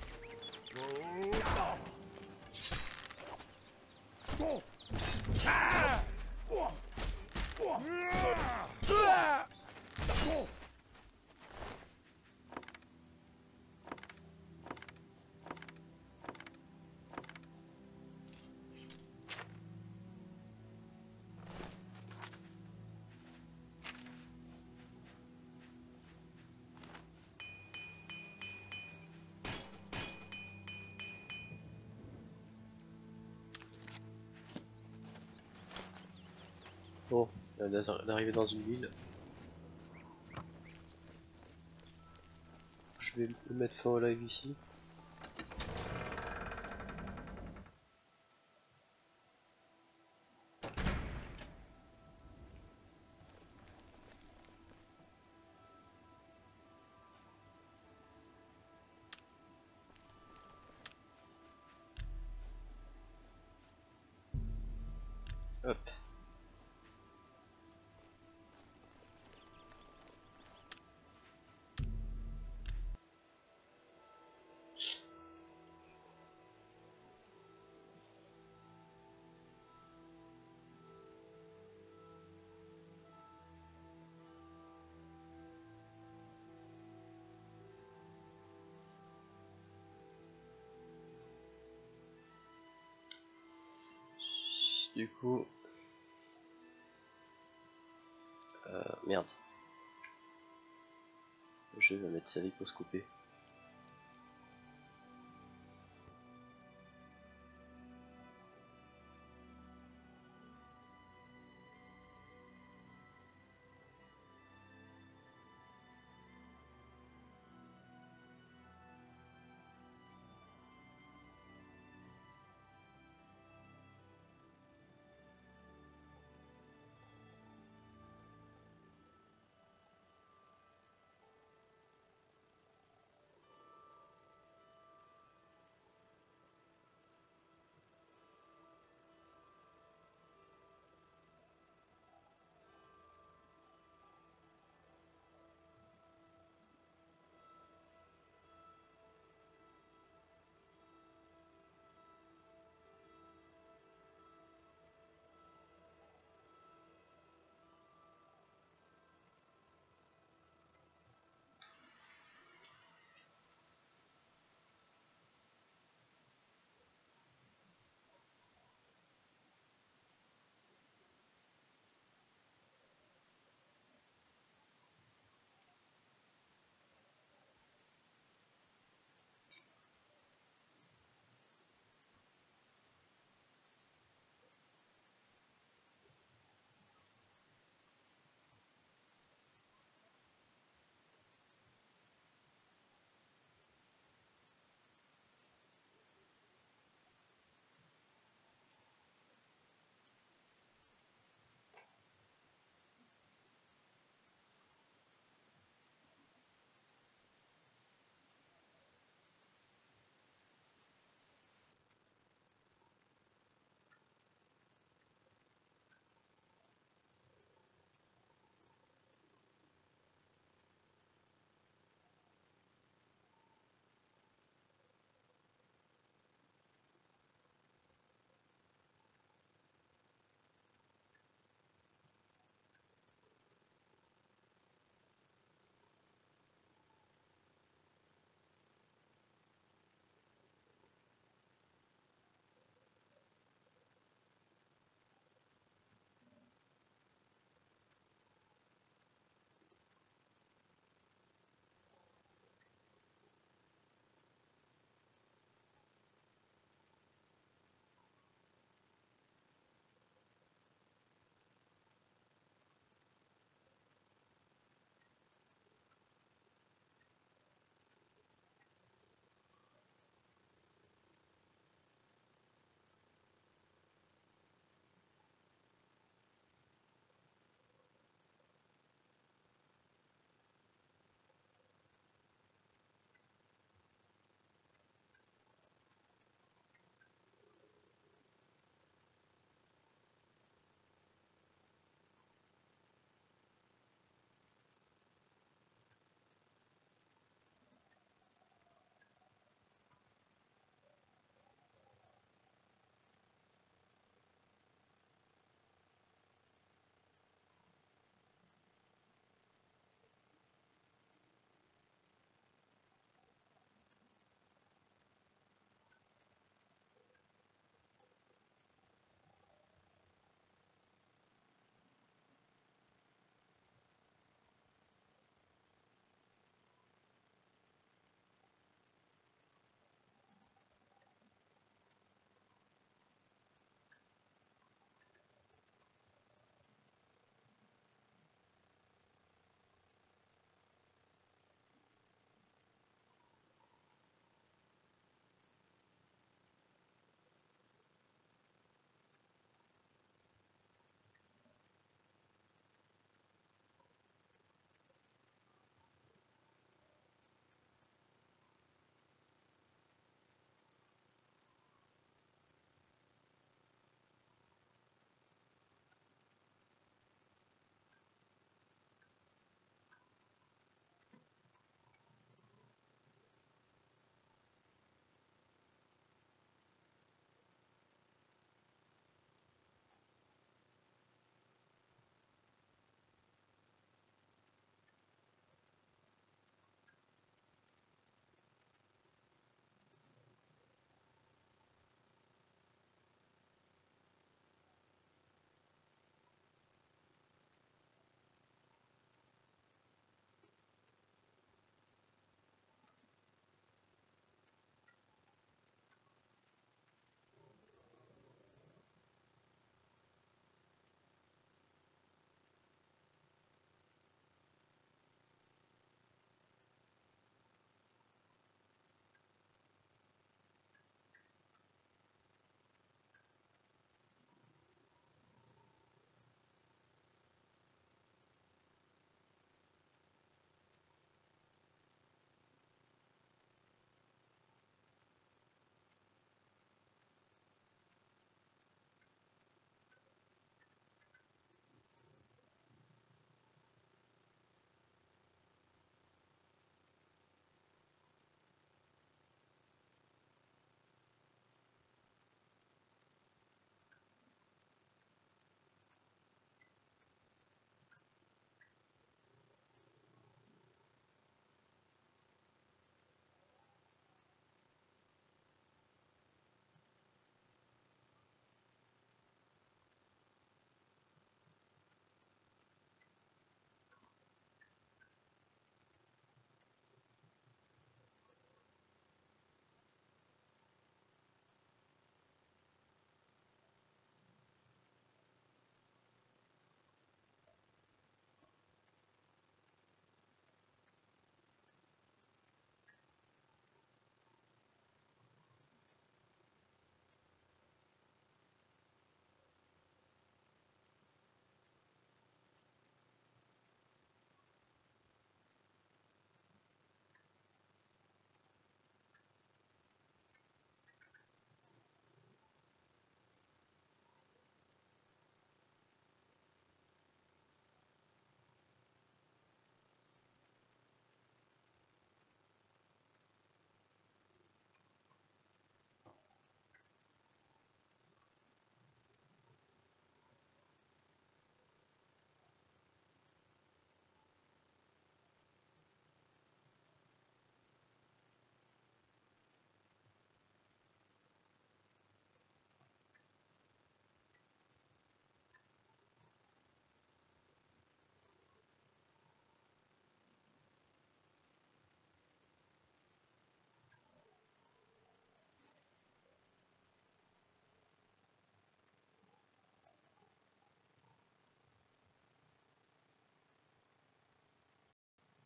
Bon, on vient d'arriver dans une ville. Je vais mettre fin au live ici. Hop. Du coup, euh, merde. Je vais mettre ça avec pour se couper.